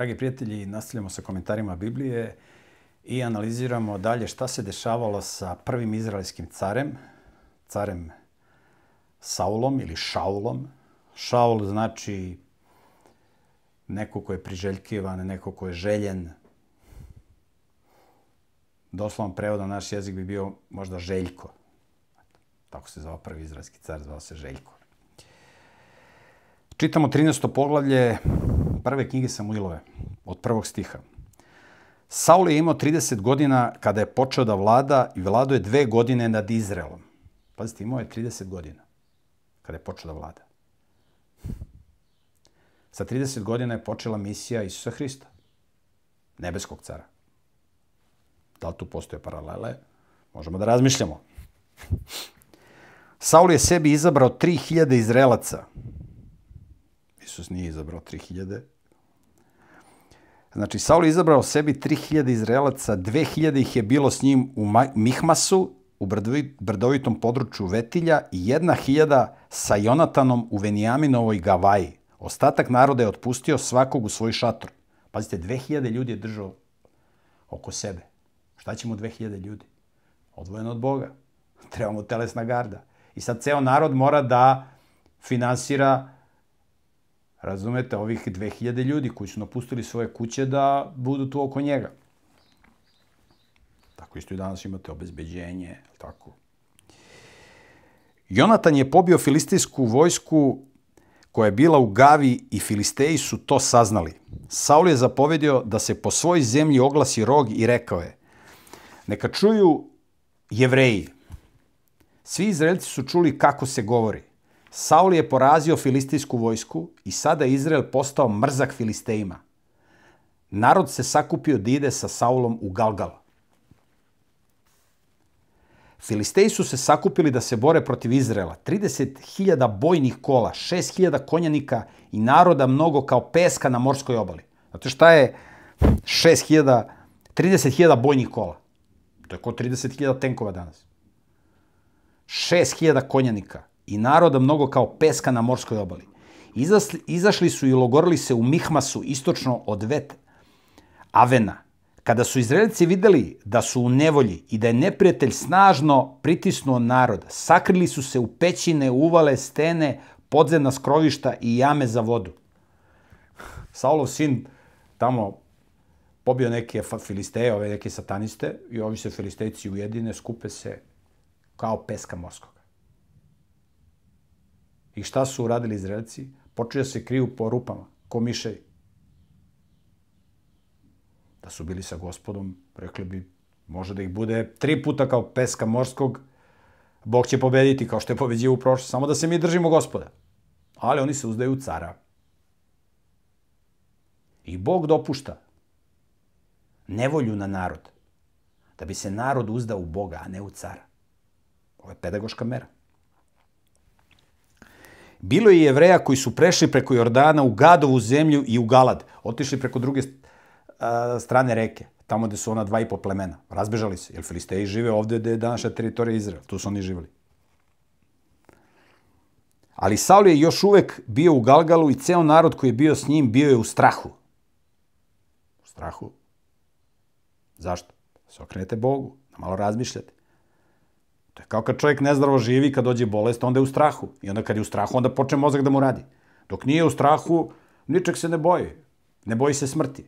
Dragi prijatelji, nastavljamo sa komentarima Biblije i analiziramo dalje šta se dešavalo sa prvim izraelskim carem Saulom ili Šaulom. Šaul znači neko ko je priželjkivan, neko ko je željen. Doslovan prevod na naš jezik bi bio možda Željko. Tako se zvao prvi izraelski car, zvao se Željko. Čitamo 13. poglavlje prve knjige Samuilove, od 1. stiha. Saul je imao 30 godina kada je počeo da vlada i vladao je 2 godine nad Izraelom. Pazite, imao je 30 godina kada je počeo da vlada. Sa 30 godina je počela misija Isusa Hrista, nebeskog cara. Da li tu postoje paralele? Možemo da razmišljamo. Saul je sebi izabrao 3000 Izraelaca. Isus nije izabrao 3000. Znači, Saul je izabrao sebi 3000 Izraelaca, 2000 ih je bilo s njim u Mihmasu, u brdovitom području Vetilja, i 1000 sa Jonatanom u Venijaminovoj Gavaji. Ostatak naroda je otpustio svakog u svoj šator. Pazite, 2000 ljudi je držao oko sebe. Šta će mu 2000 ljudi? Odvojeno od Boga. Treba mu telesna garda. I sad ceo narod mora da finansira, razumete, ovih 2000 ljudi koji su napustili svoje kuće da budu tu oko njega. Tako isto i danas imate obezbeđenje, tako. Jonatan je pobio filistejsku vojsku koja je bila u Gavi i Filisteji su to saznali. Saul je zapovedio da se po svojoj zemlji oglasi rog i rekao je: neka čuju Jevreji. Svi Izraelci su čuli kako se govori. Saul je porazio filistejsku vojsku i sada je Izrael postao mrzak Filistejima. Narod se sakupio da ide sa Saulom u Galgal. Filisteji su se sakupili da se bore protiv Izraela. 30.000 bojnih kola, 6.000 konjanika i naroda mnogo kao peska na morskoj obali. Znate šta je 30.000 bojnih kola? To je kao 30.000 tenkova danas. 6.000 konjanika i naroda mnogo kao peska na morskoj obali. Izašli su i logorili se u Mihmasu, istočno od Bet Avena. Kada su Izraelci videli da su u nevolji i da je neprijatelj snažno pritisnuo narod, sakrili su se u pećine, uvale, stene, podzemna skrovišta i jame za vodu. Saulov sin tamo pobio neke Filisteje, ove neke sataniste, i ovi se Filistejci ujedine, skupe se kao peska morskoga. I šta su uradili Izraelci? Počeli da se kriju po rupama, ko miševi. Da su bili sa Gospodom, rekli bi, može da ih bude 3 puta kao peska morskog, Bog će pobediti kao što je pobeđio u prošlosti, samo da se mi držimo Gospoda. Ali oni se uzdaju u cara. I Bog dopušta nevolju na narod, da bi se narod uzdao u Boga, a ne u cara. Ovo je pedagoška mera. Bilo je Jevreja koji su prešli preko Jordana u Gadovu zemlju i u Galad. Otišli preko druge strane reke, tamo gde su ona 2,5 plemena. Razbežali se, jer Filisteji žive ovde gde je današnja teritorija Izraela. Tu su oni živeli. Ali Saul je još uvek bio u Galgalu i ceo narod koji je bio s njim bio je u strahu. U strahu? Zašto? Se okrenete Bogu, da malo razmišljate. To je kao kad čovjek nezdravo živi, kad dođe bolest, onda je u strahu. I onda kad je u strahu, onda počne mozak da mu radi. Dok nije u strahu, ničeg se ne boji. Ne boji se smrti.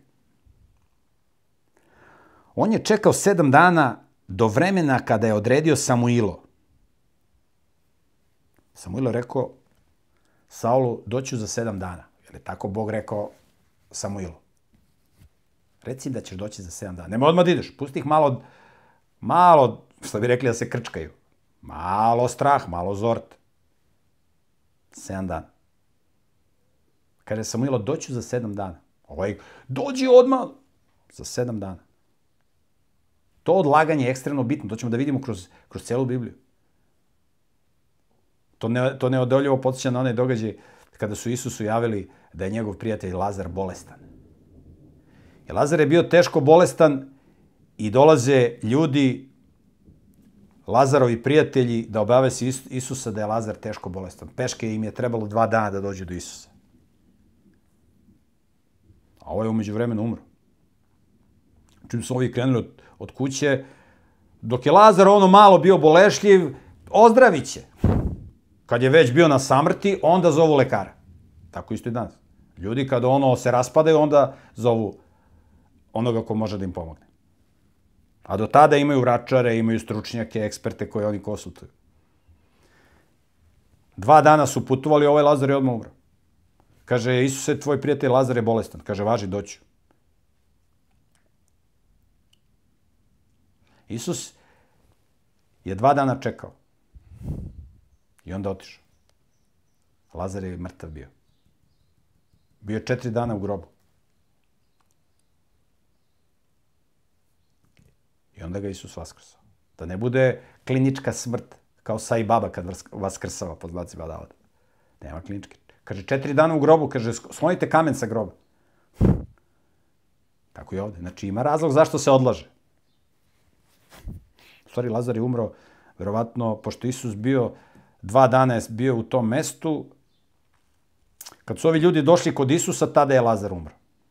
On je čekao 7 dana do vremena kada je odredio Samuilo. Samuilo je rekao Saulu, doću za 7 dana. Jer je tako Bog rekao Samuilu. Reci da ćeš doći za 7 dana. Nemoj odmah da ideš. Pusti ih malo, što bi rekli, da se krčkaju. Malo strah, malo zort. 7 dana. Kaže Samuilo, doću za 7 dana. Dođi odmah za 7 dana. To odlaganje je ekstremno bitno. To ćemo da vidimo kroz celu Bibliju. To neodoljivo podsjeća na onaj događaj kada su Isusu javili da je njegov prijatelj Lazar bolestan. Jer Lazar je bio teško bolestan i dolaze ljudi, Lazarovi prijatelji, da obavesti Isusa da je Lazar teško bolestan. Peške im je trebalo 2 dana da dođu do Isusa. A ovo je umeđu vremenu umro. Čim su ovi krenuli od kuće, dok je Lazar ono malo bio bolešljiv, ozdravit će. Kad je već bio na samrti, onda zovu lekara. Tako isto i danas. Ljudi kada ono se raspadaju, onda zovu onoga ko može da im pomogne. A do tada imaju vračare, imaju stručnjake, eksperte koje oni konsultuju. 2 dana su putovali, ovaj Lazar je odmah umro. Kaže, Isuse, tvoj prijatelj Lazar je bolestan. Kaže, važi, doću. Isus je 2 dana čekao. I onda otišao. Lazar je mrtav bio. Bio je 4 dana u grobu. I onda ga Isus vaskrsao. Da ne bude klinička smrt, kao Sai Baba kad vaskrsava, pod znacima navoda. Nema kliničke. Kaže, 4 dana u grobu, kaže, sklonite kamen sa groba. Tako i ovde. Znači, ima razlog zašto se odlaže. U stvari, Lazar je umro, verovatno, pošto Isus bio 2 dana je bio u tom mestu, kad su ovi ljudi došli kod Isusa, tada je Lazar umro.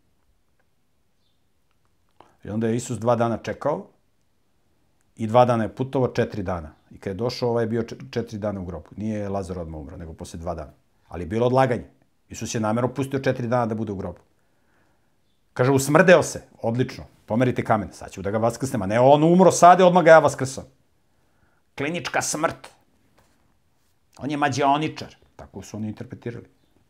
I onda je Isus 2 dana čekao i 2 dana je putovao, 4 dana. I kad je došao, ovaj je bio 4 dana u grobu. Nije Lazar odmah umro, nego posle 2 dana. Ali je bilo odlaganje. Isus je namjerno pustio 4 dana da bude u grobu. Kaže, usmrdeo se. Odlično. Pomerite kamen. Sad ću da ga vaskrsnem. A ne, on umro sad i odmah ga ja vaskrsam. Klinička smrt. On je mađioničar. Tako su oni interpretirali.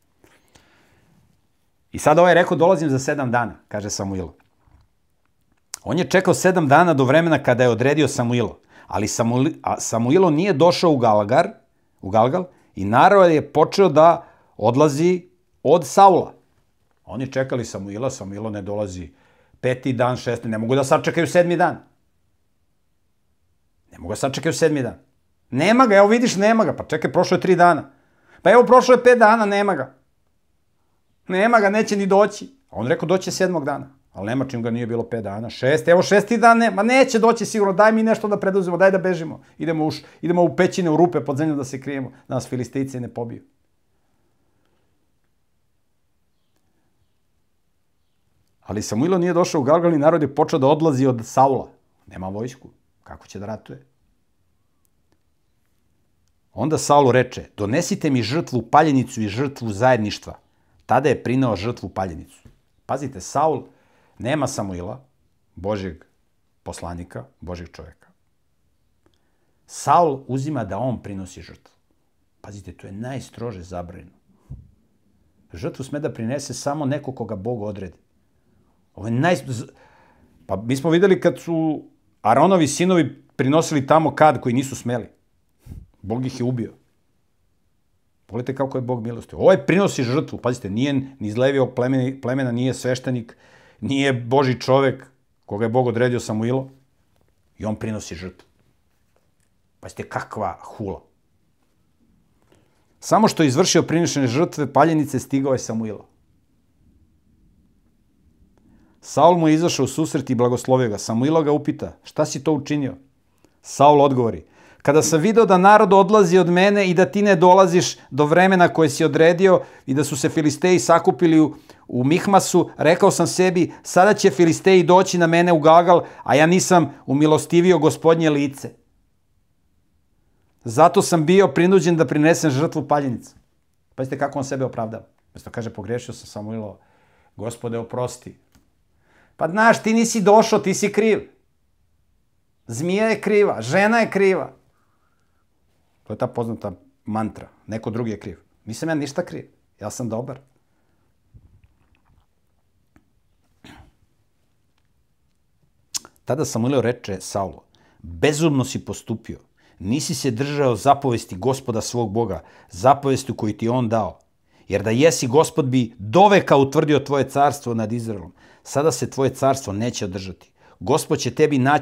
I sad ovaj rekao, dolazim za 7 dana, kaže Samuilo. On je čekao 7 dana do vremena kada je odredio Samuilo. Ali Samuilo nije došao u Galgal i narod je počeo da odlazi od Saula. Oni čekali Samuila, Samuilo ne dolazi 5. dan, 6. Ne mogu da sačekaju 7. dan. Ne mogu da sačekaju 7. dan. Nema ga, evo vidiš, nema ga. Pa čekaj, prošlo je 3 dana. Pa evo, prošlo je 5 dana, nema ga. Nema ga, neće ni doći. A on rekao, doće 7. dana. Ali nema čim ga nije bilo 5 dana. 6, evo 6. dan, ma neće doći sigurno, daj mi nešto da preduzemo, daj da bežimo. Idemo u pećine, u rupe pod zemljom da se krijemo, da nas Filistejci ne pobiju. Ali Samuilo nije došao u Galgal i narod je počeo da odlazi od Saula. Nema vojsku. Kako će da ratuje? Onda Saul reče, donesite mi žrtvu paljenicu i žrtvu zajedništva. Tada je prineo žrtvu paljenicu. Pazite, Saul nema Samuila, Božjeg poslanika, Božjeg čoveka. Saul uzima da on prinosi žrtvu. Pazite, to je najstrože zabranjeno. Žrtvu sme da prinese samo neko koga Bog odredi. Ovo je Pa mi smo videli kad su Aronovi sinovi prinosili tamo kad koji nisu smeli. Bog ih je ubio. Pogledajte kako je Bog milostiv. Ovaj prinosi žrtvu, pazite, nije ni iz Levijevog plemena, nije sveštenik, nije Božji čovek koga je Bog odredio Samuilo i on prinosi žrtvu. Pazite kakva hula. Samo što je izvršio prinošenje žrtve paljenice, stigao je Samuilo. Saul mu je izašao u susret i blagoslovio ga. Samuilo ga upita, šta si to učinio? Saul odgovori, kada sam video da narod odlazi od mene i da ti ne dolaziš do vremena koje si odredio i da su se Filisteji sakupili u Mihmasu, rekao sam sebi, sada će Filisteji doći na mene u Galgal, a ja nisam umilostivio Gospodnje lice. Zato sam bio prinuđen da prinesem žrtvu paljenice. Pazite kako on sebe opravdava. Mesto kaže, pogrešio sam Samuilo, Gospode oprosti. Pa znaš, ti nisi došao, ti si kriv. Zmija je kriva, žena je kriva. To je ta poznata mantra. Neko drugi je kriv. Nisam ja ništa kriv. Ja sam dobar. Tada Samuilo reče Saulu, bezumno si postupio. Nisi se držao zapovesti Gospoda svog Boga, zapovesti koju ti on dao. Jer da jesi, Gospod bi doveka utvrdio tvoje carstvo nad Izraelom. Sada se tvoje carstvo neće održati. Gospod će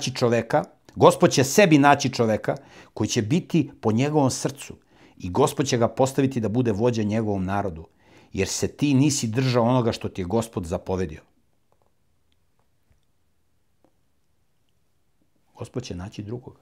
sebi naći čoveka koji će biti po njegovom srcu i Gospod će ga postaviti da bude vođa njegovom narodu, jer se ti nisi držao onoga što ti je Gospod zapovedio. Gospod će naći drugoga.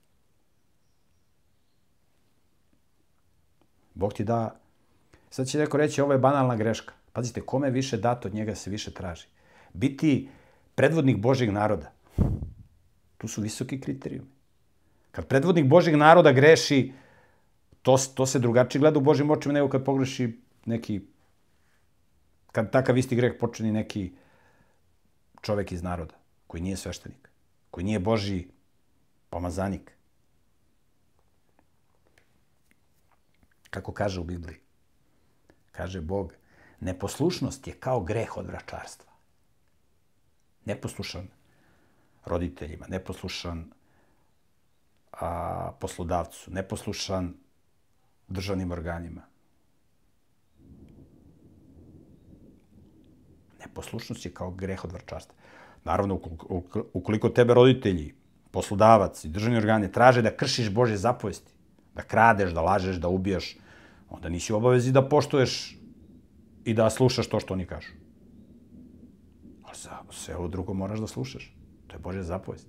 Bog ti da... Sad će neko reći, ovo je banalna greška. Pazite, kome je više dato, od njega se više traži. biti predvodnik Božjeg naroda. Tu su visoki kriterijumi. Kad predvodnik Božjeg naroda greši, to se drugačije gleda u Božjim očima nego kad pogreši neki, kad takav isti greh počini neki čovek iz naroda, koji nije sveštenik, koji nije Božji pomazanik. Kako kaže u Bibliji? Kaže Bog, neposlušnost je kao greh od vračarstva. Neposlušan roditeljima, neposlušan poslodavcu, neposlušan državnim organima. Neposlušnost je kao greh od vračarstva. Naravno, ukoliko tebe roditelji, poslodavac i državni organi traže da kršiš Božje zapovesti, da kradeš, da lažeš, da ubijaš, onda nisi u obavezi da poštuješ i da slušaš to što oni kažu. Ali za sve ovo drugo moraš da slušaš. To je Božja zapovest.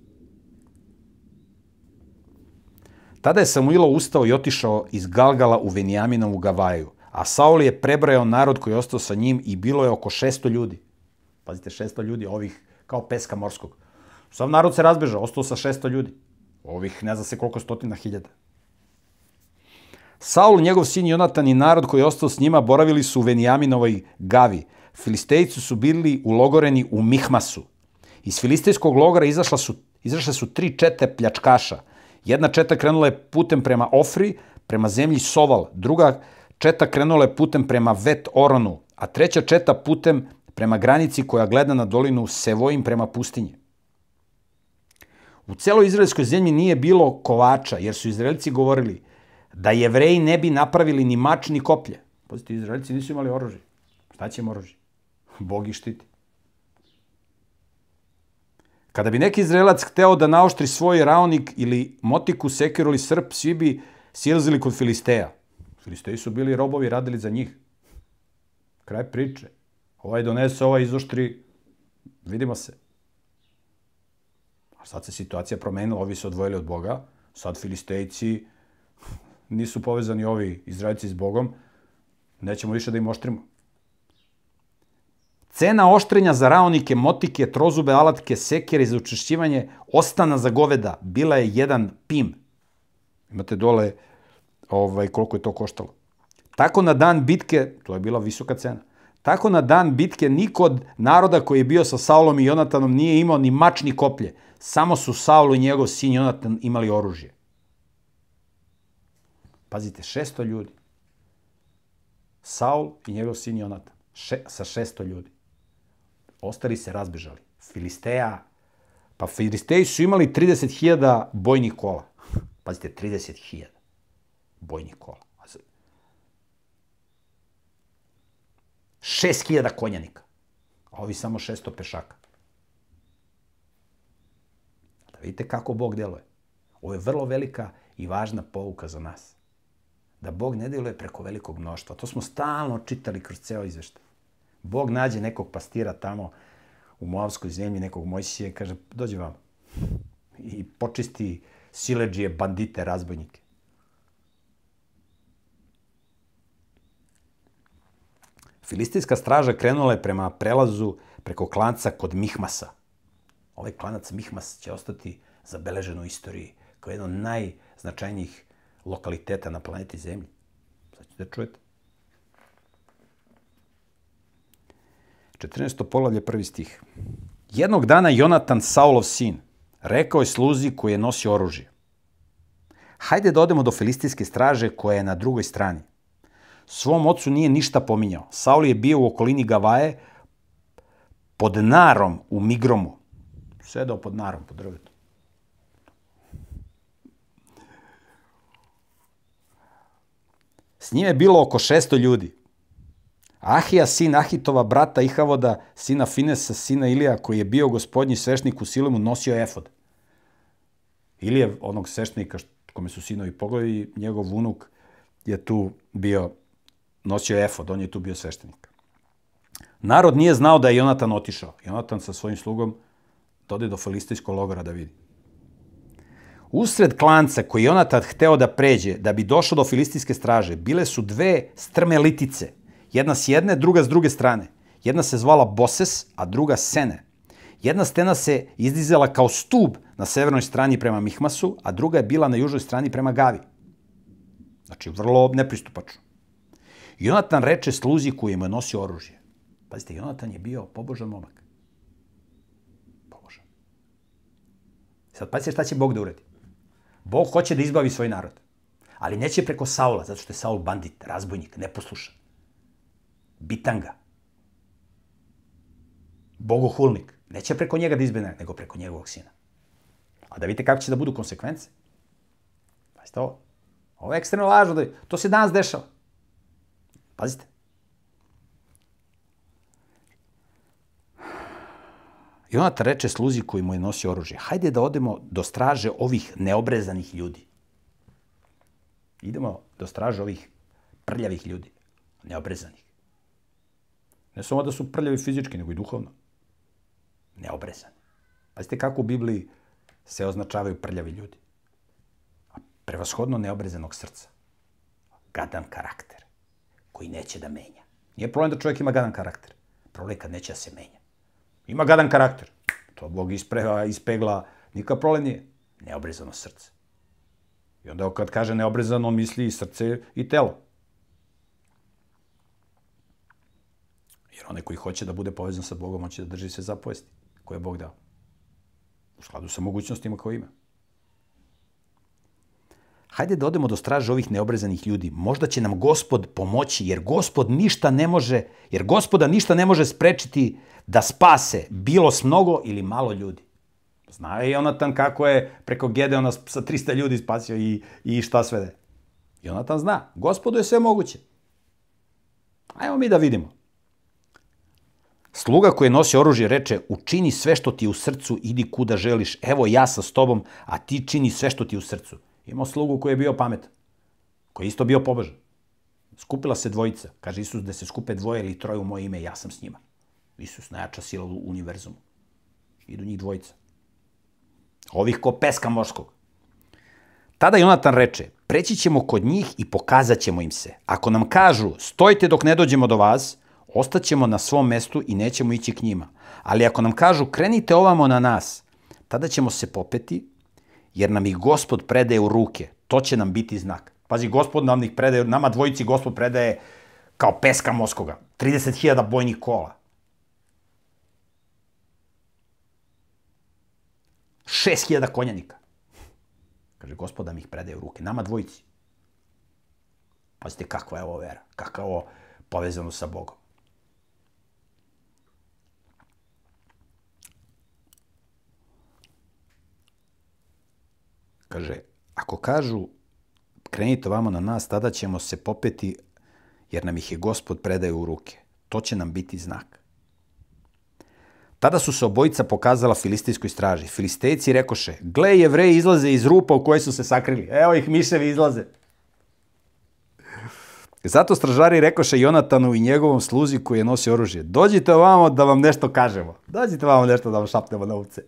Tada je Samuilo ustao i otišao iz Galgala u Venijaminovu Gavaju, a Saul je prebrojao narod koji je ostao sa njim i bilo je oko 600 ljudi. Pazite, 600 ljudi, ovih kao peska morskog. Sav narod se razbežao, ostao sa 600 ljudi. Ovih ne zna se koliko stotina hiljada. Saul, njegov sin Jonatan i narod koji je ostao s njima boravili su u Venijaminovoj Gavi. Filistejci su bili ulogoreni u Mihmasu. Iz filistejskog logora izašle su 3 čete pljačkaša. Jedna četa krenula je putem prema Ofri, prema zemlji Soval. Druga četa krenula je putem prema Vet Oronu, a treća četa putem prema granici koja gleda na dolinu Sevojim prema pustinji. U celoj izraelskoj zemlji nije bilo kovača, jer su Izraelci govorili da Jevreji ne bi napravili ni mač ni koplje. Pazite, Izraelci nisu imali oružje. Šta će im oružje? Bog ih štiti. Kada bi neki Izraelac hteo da naoštri svoj raonik ili motiku, sekiru ili srp, svi bi silazili kod Filisteja. Filisteji su bili robovi, radili za njih. Kraj priče. Ovaj donese, ovaj izoštri, vidimo se. A sad se situacija promenila, ovi se odvojili od Boga, sad Filistejci nisu povezani ovi Izraelci s Bogom, nećemo više da im oštrimo. Cena oštrenja za raonike, motike, trozube, alatke, sekere za učešćivanje ostana za goveda bila je 1 pim. Imate dole koliko je to koštalo. Tako na dan bitke, to je bila visoka cena, tako na dan bitke niko od naroda koji je bio sa Saulom i Jonatanom nije imao ni mač ni koplje. Samo su Saul i njegov sin Jonatan imali oružje. Pazite, 600 ljudi. Saul i njegov sin Jonatan. Sa 600 ljudi. Ostali se razbežali. Filisteji su imali 30.000 bojnih kola. Pazite, 30.000 bojnih kola. 6.000 konjanika. A ovi samo 600 pešaka. Da vidite kako Bog deluje. Ovo je vrlo velika i važna pouka za nas. Da Bog ne deluje preko velikog mnoštva. To smo stalno čitali kroz ceo izveštaj. Bog nađe nekog pastira tamo u Moavskoj zemlji, nekog Mojsije, i kaže, dođi vam. I počisti siledžije, bandite, razbojnike. Filistejska straža krenula je prema prelazu preko klanca kod Mihmasa. Ovaj klanac Mihmas će ostati zabeležen u istoriji kao jedan od najznačajnijih lokaliteta na planeti Zemlji. Sad ćete da čujete. 14. poglavlje, 1. stih. Jednog dana Jonatan, Saulov sin, rekao je sluzi koji je nosio oružje. Hajde da odemo do filistijske straže koja je na drugoj strani. Svom ocu nije ništa pominjao. Saul je bio u okolini Gavaje pod narom u Migromu. Sedao pod narom, pod drvetom. S njim je bilo oko 600 ljudi. Ahija, sin Ahitova, brata Ihavoda, sina Finesa, sina Ilija, koji je bio gospodnji svešnik u Silemu, nosio efod. Ilijev, onog svešnika kome su sinovi pogledali, njegov unuk je tu bio, nosio efod, on je tu bio sveštenik. Narod nije znao da je Jonatan otišao. Jonatan sa svojim slugom dode do filistejskog logora da vidi. Usred klanca koji Jonatan hteo da pređe, da bi došao do filistijske straže, bile su 2 strme litice. Jedna s jedne, druga s druge strane. Jedna se zvala Boses, a druga Sene. Jedna stena se izdizala kao stub na severnoj strani prema Mihmasu, a druga je bila na južnoj strani prema Gavi. Znači, vrlo nepristupačno. Jonatan reče sluzi koji mu je nosio oružje. Pazite, Jonatan je bio pobožan momak. Pobožan. Sad pazite šta će Bog da uredi. Bog hoće da izbavi svoj narod. Ali neće preko Saula, zato što je Saul bandit, razbojnik, neposlušan. Bitanga. Bogohulnik. Neće preko njega da izbene, nego preko njegovog sina. A da vidite kako će da budu konsekvence. Pazite ovo. Ovo je ekstremno važno. To se danas dešava. Pazite. Jonatan reče sluzi koji mu je nosio oružje. Hajde da odemo do straže ovih neobrezanih ljudi. Idemo do straže ovih prljavih ljudi. Neobrezanih. Ne samo da su prljavi fizički, nego i duhovno. Neobrezani. Pazite kako u Bibliji se označavaju prljavi ljudi. Prevashodno neobrezanog srca. Gadan karakter, koji neće da menja. Nije problem da čovjek ima gadan karakter. Problem je kad neće da se menja. Ima gadan karakter. To Bog ispegla, nikakav problem nije. Neobrezano srce. I onda kad kaže neobrezano, on misli i srce i telo. Jer onaj koji hoće da bude povezan sa Bogom, hoće da drži se zapovesti koje je Bog dao. U skladu sa mogućnostima koje ima. Hajde da odemo do straže ovih neobrezanih ljudi. Možda će nam Gospod pomoći, jer Gospoda ništa ne može sprečiti da spase bilo s mnogo ili malo ljudi. Zna je Jonatan kako je preko Gedeona sa 300 ljudi spasio i šta sve da je. Jonatan zna. Gospodu je sve moguće. Ajmo mi da vidimo. Sluga koji nosi oružje reče, učini sve što ti je u srcu, idi kuda želiš. Evo ja sam s tobom, a ti čini sve što ti je u srcu. Imao slugu koji je bio pametan, koji je isto bio pobožan. Skupila se dvojica. Kaže Isus da se skupe dvoje ili troje u moje ime, ja sam s njima. Isus, najjača sila u univerzumu. Idu njih dvojica. Ovih ko peska morskog. Tada Jonatan reče, preći ćemo kod njih i pokazat ćemo im se. Ako nam kažu, stojite dok ne dođemo do vas, ostaćemo na svom mestu i nećemo ići k njima. Ali ako nam kažu, krenite ovamo na nas, tada ćemo se popeti, jer nam ih Gospod predaje u ruke. To će nam biti znak. Pazi, Gospod nam ih predaje, nama dvojici Gospod predaje kao peska morskoga. 30.000 bojnih kola. 6.000 konjanika. Kaže, Gospod nam ih predaje u ruke. Nama dvojici. Pazite kakva je ovo vera. Kakva je ovo povezano sa Bogom. Kaže, ako kažu, krenite ovamo na nas, tada ćemo se popeti, jer nam ih je Gospod predaje u ruke. To će nam biti znak. Tada su se obojica pokazala filistejskoj straži. Filistejci rekoše, gle, Jevreji izlaze iz rupa u koje su se sakrili. Evo ih, miševi izlaze. Zato stražari rekoše Jonatanu i njegovom sluzi koji je nosio oružje, dođite ovamo da vam nešto kažemo. Dođite ovamo nešto da vam šapnemo na ovce.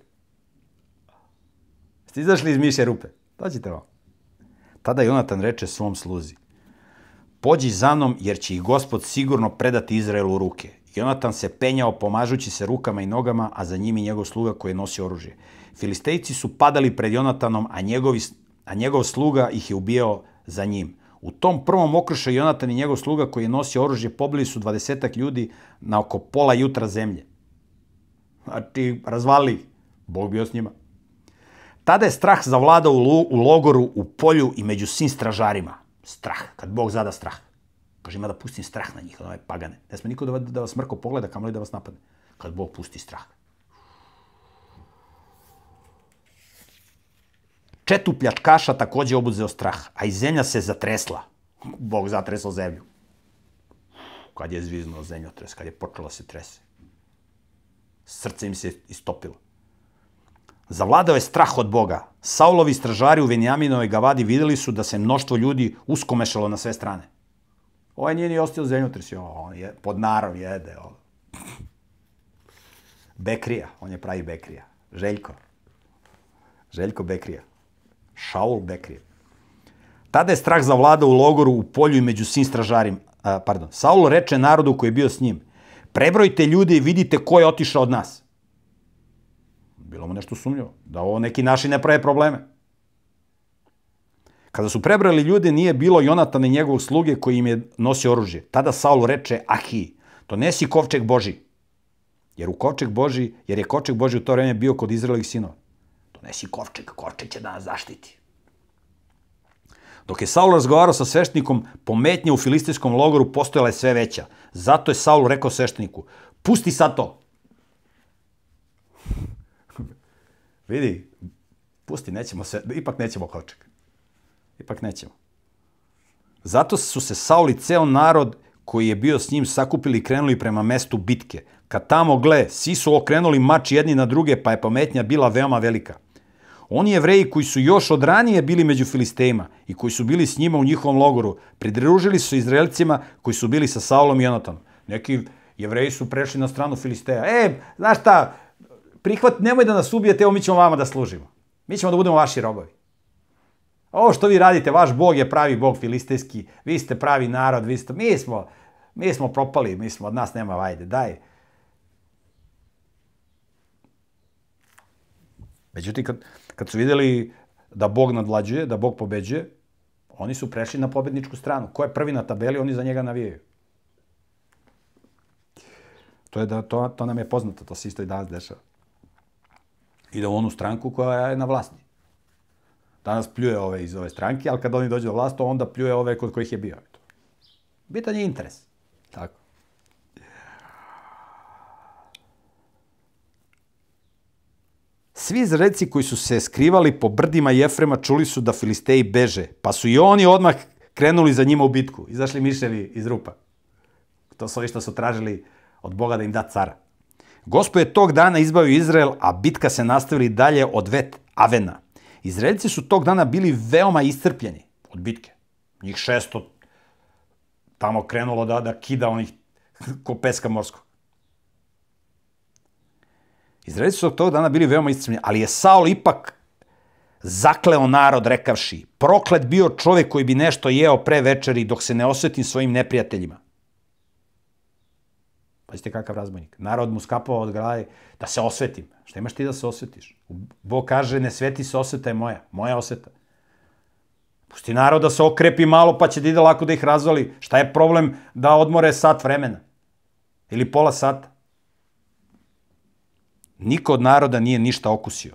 Ste izašli iz miše rupe? Dođite vam. Tada Jonatan reče svom sluzi, pođi za mnom jer će ih Gospod sigurno predati Izraelu u ruke. Jonatan se penjao pomažući se rukama i nogama, a za njim i njegov sluga koji je nosio oružje. Filistejci su padali pred Jonatanom, a njegov sluga ih je ubijao za njim. U tom prvom okršaju Jonatan i njegov sluga koji je nosio oružje pobili su 20 ljudi na oko pola jutra zemlje. Znači, razvalili ih. Bog bio s njima. Tada je strah zavladao u logoru, u polju i među svim stražarima. Strah, kad Bog zada strah. Kaže, ima da pustim strah na njih, ove pagane. Ne sme niko da vas mrko pogleda, kamoli da vas napadne. Kad Bog pusti strah. Četu pljačkaša takođe obuzeo strah, a i zemlja se zatresla. Bog zatresao zemlju. Kad je zviznuo zemljotres, kad je počela se trese. Srce im se istopilo. Zavladao je strah od Boga. Saulovi stražari u Venjaminove Gavadi videli su da se mnoštvo ljudi uskomešalo na sve strane. Ovaj nije ni ostio zemljotres, on je pod narom jede. Bekrija, on je pravi Bekrija. Željko Bekrija. Šaul Bekrija. Tada je strah zavladao u logoru, u polju i među svim stražarima. Saul reče narodu koji je bio s njim, prebrojite ljude i vidite ko je otišao od nas. Bilo mu nešto sumnjivo, da ovo neki naši ne prave probleme. Kada su prebrali ljude, nije bilo Jonatana i njegovog sluge koji im je nosio oružje. Tada Saul reče Ahiji, donesi kovčeg Božji. Jer je kovčeg Božji u to vreme bio kod Izraelovih sinova. Donesi kovčeg, kovčeg će da nas zaštiti. Dok je Saul razgovarao sa sveštenikom, pometnja u filistijskom logoru postojala je sve veća. Zato je Saul rekao svešteniku, pusti sad to. Vidi, pusti, ipak nećemo kovčeg. Ipak nećemo. Zato su se Saul i ceo narod koji je bio s njim sakupili i krenuli prema mestu bitke. Kad tamo gle, svi su okrenuli mač jedni na druge, pa je pometnja bila veoma velika. Oni Jevreji koji su još od ranije bili među Filistejima i koji su bili s njima u njihovom logoru, pridružili su Izraelcima koji su bili sa Saulom i Jonatanom. Neki Jevreji su prešli na stranu Filisteja. Znaš šta, nemoj da nas ubijete, evo mi ćemo vama da služimo. Mi ćemo da budemo vaši robovi. Ovo što vi radite, vaš Bog je pravi Bog filistejski, vi ste pravi narod, mi smo propali, od nas nema vajde, daj. Međutim, kad su vidjeli da Bog nadvlađuje, da Bog pobeđuje, oni su prešli na pobedničku stranu. Ko je prvi na tabeli, oni za njega navijaju. To nam je poznato, to se isto i danas dešava. Ide u onu stranku koja je na vlasti. Danas pljuje ove iz ove stranke, ali kad oni dođu do vlasti, onda pljuje ove kod kojih je bio. Bitan je interes. Tako. Svi Izraelci koji su se skrivali po brdima Jefrema čuli su da Filisteji beže, pa su i oni odmah krenuli za njima u bitku. Izašli miševi iz rupa. To su ovi što su tražili od Boga da im da cara. Gospod je tog dana izbavio Izrael, a bitka se nastavila dalje od vet Avena. Izraelci su tog dana bili veoma iscrpljeni od bitke. Njih 600 tamo krenulo da kida onih ko peska morskog. Izraelci su tog dana bili veoma iscrpljeni, ali je Saul ipak zakleo narod rekavši, proklet bio čovek koji bi nešto jeo pre večeri dok se ne osvetim svojim neprijateljima. Pazite kakav razbojnik. Narod mu skapao od glave da se osvetim. Šta imaš ti da se osvetiš? Bog kaže ne sveti se, osveta je moja osveta. Pusti narod da se okrepi malo pa će da ide lako da ih razvali. Šta je problem da odmore sat vremena? Ili pola sata? Niko od naroda nije ništa okusio.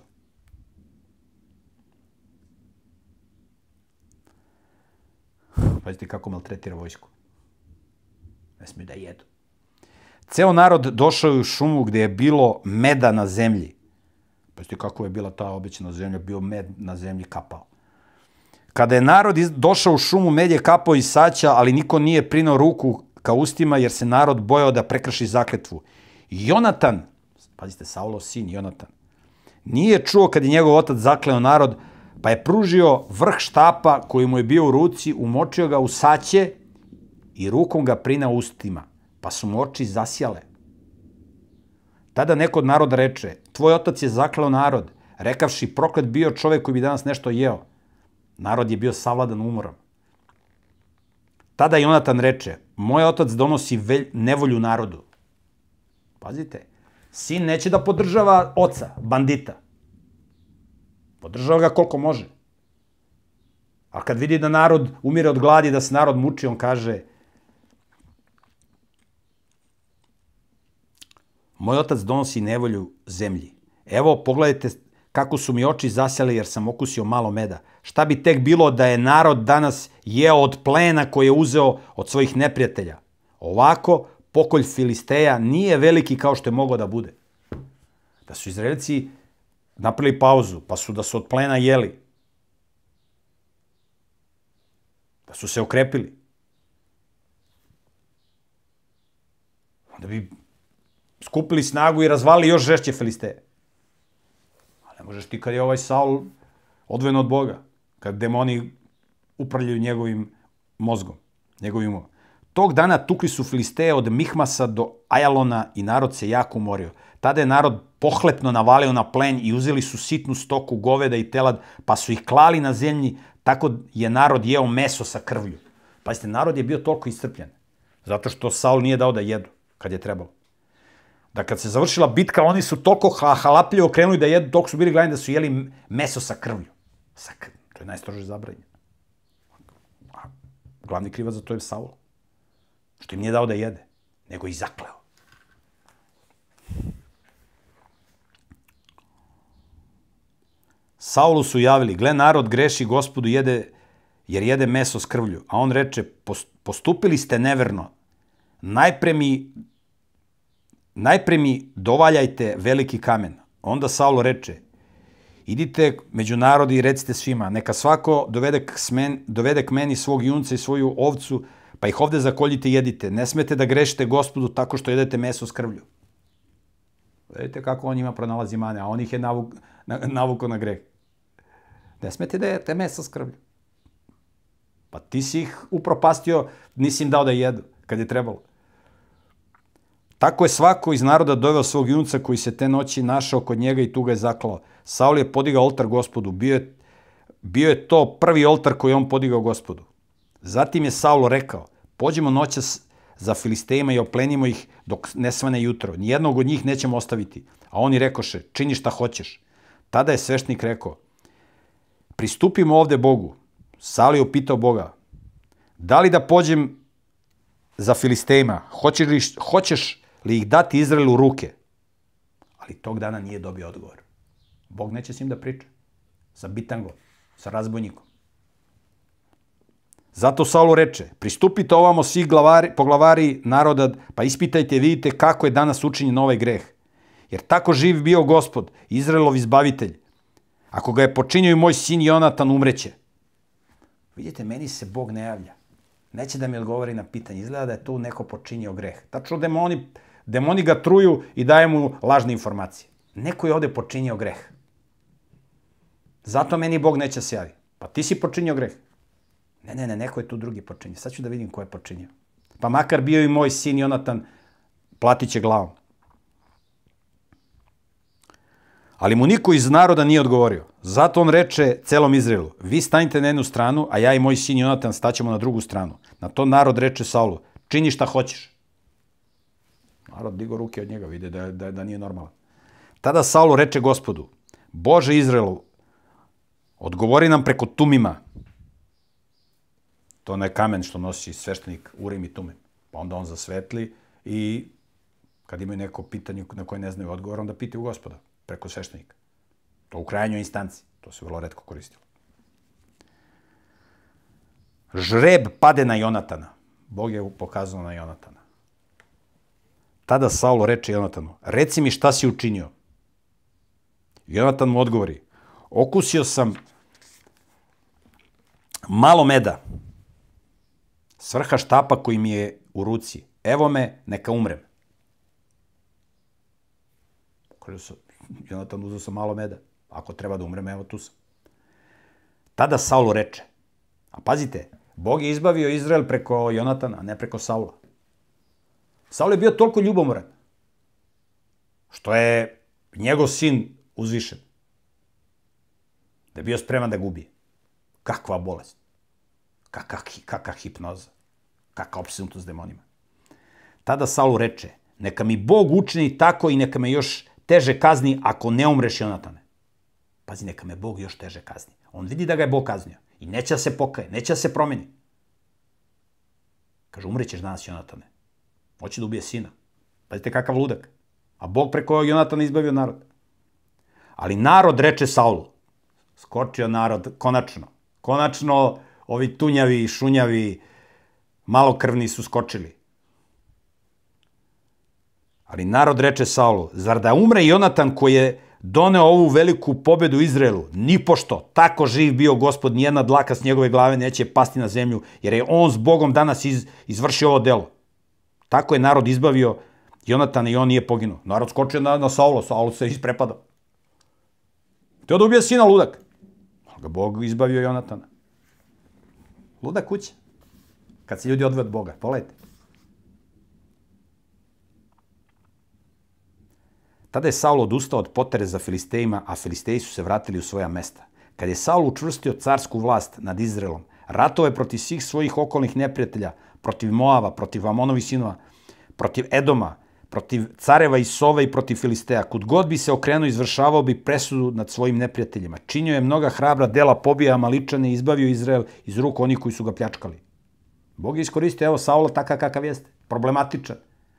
Pazite kako maltretira vojsku. Ne smiju da jedu. Ceo narod došao je u šumu gde je bilo meda na zemlji. Pazite kako je bila ta obećana zemlja, bio med na zemlji kapao. Kada je narod došao u šumu, med je kapao iz saća, ali niko nije prinao ruku ka ustima, jer se narod bojao da prekrši zakletvu. Jonatan, pazite, Saulov sin Jonatan, nije čuo kad je njegov otac zakleo narod, pa je pružio vrh štapa koji mu je bio u ruci, umočio ga u saće i rukom ga prinao ustima, pa su mu oči zasjale. Tada neko od naroda reče, tvoj otac je zakleo narod, rekavši proklet bio čovek koji bi danas nešto jeo. Narod je bio savladan umorom. Tada Jonatan reče, moj otac donosi nevolju narodu. Pazite, sin neće da podržava oca, bandita. Podržava ga koliko može. A kad vidi da narod umire od gladi, da se narod muči, on kaže, moj otac donosi nevolju zemlji. Evo, pogledajte kako su mi oči zasjale jer sam okusio malo meda. Šta bi tek bilo da je narod danas jeo od plena koje je uzeo od svojih neprijatelja? Ovako, pokolj Filisteja nije veliki kao što je mogao da bude. Da su Izraelci napravili pauzu, pa su da su od plena jeli. Da su se okrepili. Onda bi skupili snagu i razvalili još žešće Filisteje. Ali ne možeš ti kad je ovaj Saul odvojen od Boga, kad demoni upravljaju njegovim mozgom, njegovim umom. Tog dana tukli su Filisteje od Mihmasa do Ajalona i narod se jako umorio. Tada je narod pohlepno navalio na plen i uzeli su sitnu stoku goveda i telad, pa su ih klali na zemlji, tako je narod jeo meso sa krvlju. Pazite, narod je bio toliko iscrpljen, zato što Saul nije dao da jedu kad je trebalo. Da kad se završila bitka, oni su toliko halapljivo krenuli da jedu, dok su bili gladni, da su jeli meso sa krvlju. To je najstrože zabranjeno. Glavni krivac za to je Saul. Što im nije dao da jede, nego i zakleo. Saulu su javili, gle, narod greši Gospodu jer jede meso s krvlju. A on reče, postupili ste neverno. Najpre mi dovaljajte veliki kamen. Onda Saul reče, idite među narodi i recite svima, neka svako dovede k meni svog junca i svoju ovcu, pa ih ovde zakoljite i jedite. Ne smete da grešite Gospodu tako što jedete meso s krvlju. Vidite kako on njima pronalazi mane, a on ih je navukao na greh. Ne smete da jedete meso s krvlju. Pa ti si ih upropastio, nisi im dao da jedu, kad je trebalo. Tako je svako iz naroda doveo svog junca koji se te noći našao kod njega i tu ga je zaklao. Saul je podigao oltar Gospodu. Bio je to prvi oltar koji on podigao Gospodu. Zatim je Saul rekao, pođemo noćas za Filistejima i oplenimo ih dok ne svane jutro. Nijednog od njih nećemo ostaviti. A oni rekoše, čini šta hoćeš. Tada je sveštenik rekao, pristupimo ovde Bogu. Saul je upitao Boga, da li da pođem za Filistejima? Hoćeš li ih dati Izraelu u ruke? Ali tog dana nije dobio odgovor. Bog neće s njim da priča. Sa bitangom, sa razbojnikom. Zato Saul reče, pristupite ovamo svi poglavari naroda, pa ispitajte i vidite kako je danas učinjen ovaj greh. Jer tako živ bio Gospod, Izraelov izbavitelj. Ako ga je počinio i moj sin Jonatan, umreće. Vidite, meni se Bog ne javlja. Neće da mi odgovori na pitanje. Izgleda da je tu neko počinio greh. Tačno demoni ga truju i daje mu lažne informacije. Neko je ovde počinio greh. Zato meni Bog neće se javi. Pa ti si počinio greh. Ne, neko je tu drugi počinio. Sad ću da vidim ko je počinio. Pa makar bio i moj sin Jonatan, platit će glavom. Ali mu niko iz naroda nije odgovorio. Zato on reče celom Izraelu, vi stanite na jednu stranu, a ja i moj sin Jonatan staćemo na drugu stranu. Na to narod reče Saulu, čini šta hoćeš. Narod digo ruke od njega, vide da nije normalan. Tada Saul reče Gospodu, Bože Izraelu, odgovori nam preko Tumima. To je kamen što nosi sveštenik Urim i Tumim. Pa onda on zasvetli i kad imaju neko pitanje na koje ne znaju odgovor, onda pitaju Gospoda preko sveštenika. To u krajnjoj instanci. To se vrlo retko koristilo. Žreb pade na Jonatana. Bog je pokazao na Jonatana. Tada Saul reče Jonatanu, reci mi šta si učinio. Jonatan mu odgovori, okusio sam malo meda, svrha štapa koji mi je u ruci. Evo me, neka umrem. Jonatan uzeo sam malo meda. Ako treba da umrem, evo tu sam. Tada Saul reče, a pazite, Bog je izbavio Izrael preko Jonatana, a ne preko Saula. Saul je bio toliko ljubomoran, što je njegov sin uzvišen, da je bio spreman da ga ubije. Kakva bolest, kakva hipnoza, kakva opsednutost demonima. Tada Saul reče, neka mi Bog učini tako i neka me još teže kazni ako ne umreš, Jonatane. Pazi, neka me Bog još teže kazni. On vidi da ga je Bog kaznio i neće da se pokaje, neće da se promeni. Kaže, umrećeš danas, Jonatane. Hoće da ubije sina. Pazite kakav ludak. A Bog preko Jonatana izbavio narod. Ali narod reče Saulu. Skočio narod, konačno. Konačno ovi tunjavi, šunjavi, malokrvni su skočili. Ali narod reče Saulu, zar da umre Jonatan koji je doneo ovu veliku pobedu Izraelu? Nipošto, tako živ bio Gospod, nijedna dlaka s njegove glave neće pasti na zemlju, jer je on s Bogom danas izvršio ovo delo. Tako je narod izbavio Jonatana i on nije poginuo. Narod skočio na Saula, Saul se isprepadao. Teo da ubije sina, ludak. Ali ga Bog izbavio Jonatana. Luda kuća. Kad se ljudi odvoje od Boga, pogledajte. Tada je Saul odustao od potere za Filistejima, a Filisteji su se vratili u svoja mesta. Kad je Saul učvrstio carsku vlast nad Izraelom, ratovao je protiv svih svojih okolnih neprijatelja, protiv Moava, protiv Amonovih sinova, protiv Edoma, protiv careva i Sove i protiv Filisteja. Kud god bi se okrenuo, izvršavao bi presudu nad svojim neprijateljima. Činio je mnoga hrabra dela, pobija Amaličane i izbavio Izrael iz ruku onih koji su ga pljačkali. Bog je iskoristio, evo, Saula takav kakav jeste. Problematičan.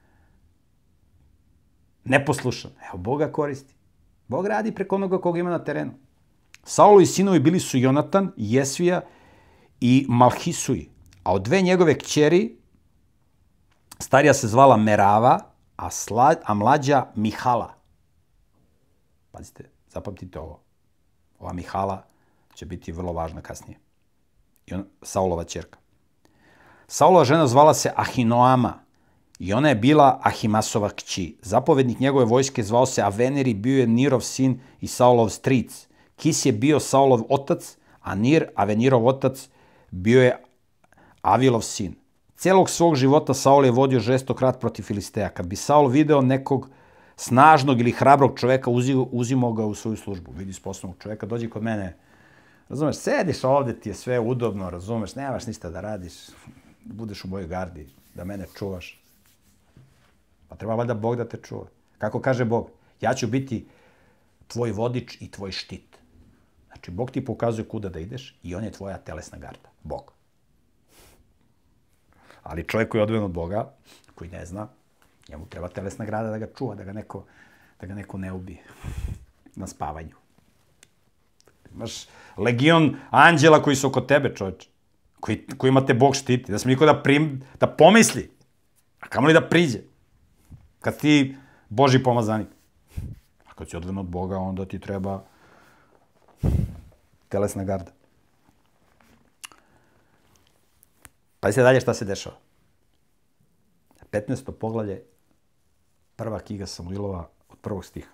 Neposlušan. Evo, Bog ga koristi. Bog radi preko onoga koga ima na terenu. Saulovi sinovi bili su Jonatan, Jesvija i Malhisuj. A od dve njegove kćeri, starija se zvala Merava, a mlađa Mihala. Pazite, zapamtite ovo. Ova Mihala će biti vrlo važna kasnije. I Saulova ćerka. Saulova žena zvala se Ahinoama i ona je bila Ahimasova kći. Zapovednik njegove vojske zvao se Avenir i bio je Nirov sin i Saulov stric. Kis je bio Saulov otac, a Nir, Avenirov otac, bio je Avilov sin. Celog svog života Saul je vodio žestok rat protiv Filisteja. Kad bi Saul video nekog snažnog ili hrabrog čoveka, uzimao ga u svoju službu. Vidi sposobnog čoveka, dođi kod mene. Razumeš, sediš ovde, ti je sve udobno, razumeš, nemaš ništa da radiš. Budeš u mojoj gardi, da mene čuvaš. Pa treba valjda Bog da te čuva. Kako kaže Bog? Ja ću biti tvoj vodič i tvoj štit. Znači, Bog ti pokazuje kuda da ideš i on je tvoja telesna garda. Bog. Ali čovjek koji je odvojen od Boga, koji ne zna, njemu treba telesna grada da ga čuva, da ga neko ne ubije na spavanju. Imaš legion anđela koji su oko tebe, čovječe, kojima te Bog štiti. Da smo niko da pomisli, a kamoli da priđe. Kad ti Božji pomazanik. A kad si odvojen od Boga, onda ti treba telesna garda. Pazite dalje šta se dešava. 15. poglavlje, prva knjiga Samuilova od 1. stiha.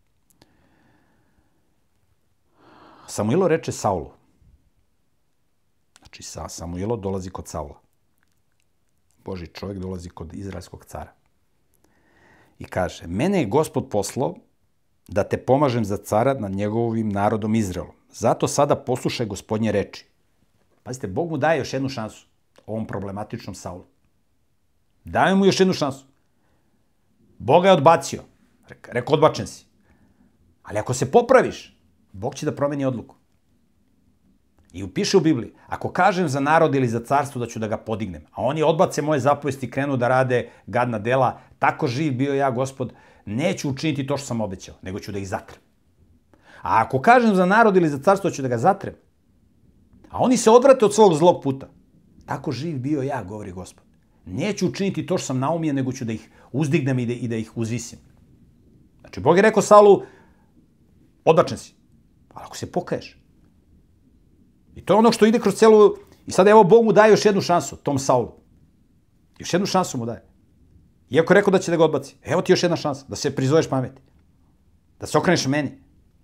Samuilo reče Saulu. Znači, Samuilo dolazi kod Saula. Božji čovjek dolazi kod izraelskog cara. I kaže, mene je Gospod poslao da te pomažem za cara nad njegovim narodom Izraelom. Zato sada poslušaj Gospodnje reči. Pazite, Bog mu daje još jednu šansu ovom problematičnom Saulu. Daje mu još jednu šansu. Boga je odbacio. Rekao, odbačen si. Ali ako se popraviš, Bog će da promeni odluku. I piše u Bibliji, ako kažem za narod ili za carstvo da ću da ga podignem, a oni odbace moje zapovesti i krenu da rade gadna dela, tako živ bio ja, Gospod, neću učiniti to što sam obećao, nego ću da ih zatrem. A ako kažem za narod ili za carstvo da ću da ga zatrem, a oni se odvrate od svog zlog puta, tako živ bio ja, govori Gospod. Neću učiniti to što sam naumio, nego ću da ih uzdignem i da ih uzvisim. Znači, Bog je rekao Saulu, odbačen si. Ali ako se pokaješ. I to je ono što ide kroz celu... I sada evo Bog mu daje još jednu šansu, tom Saulu. Još jednu šansu mu daje. Iako je rekao da će da ga odbaci. Evo ti još jedna šansa, da se prizoveš pameti. Da se okreneš meni.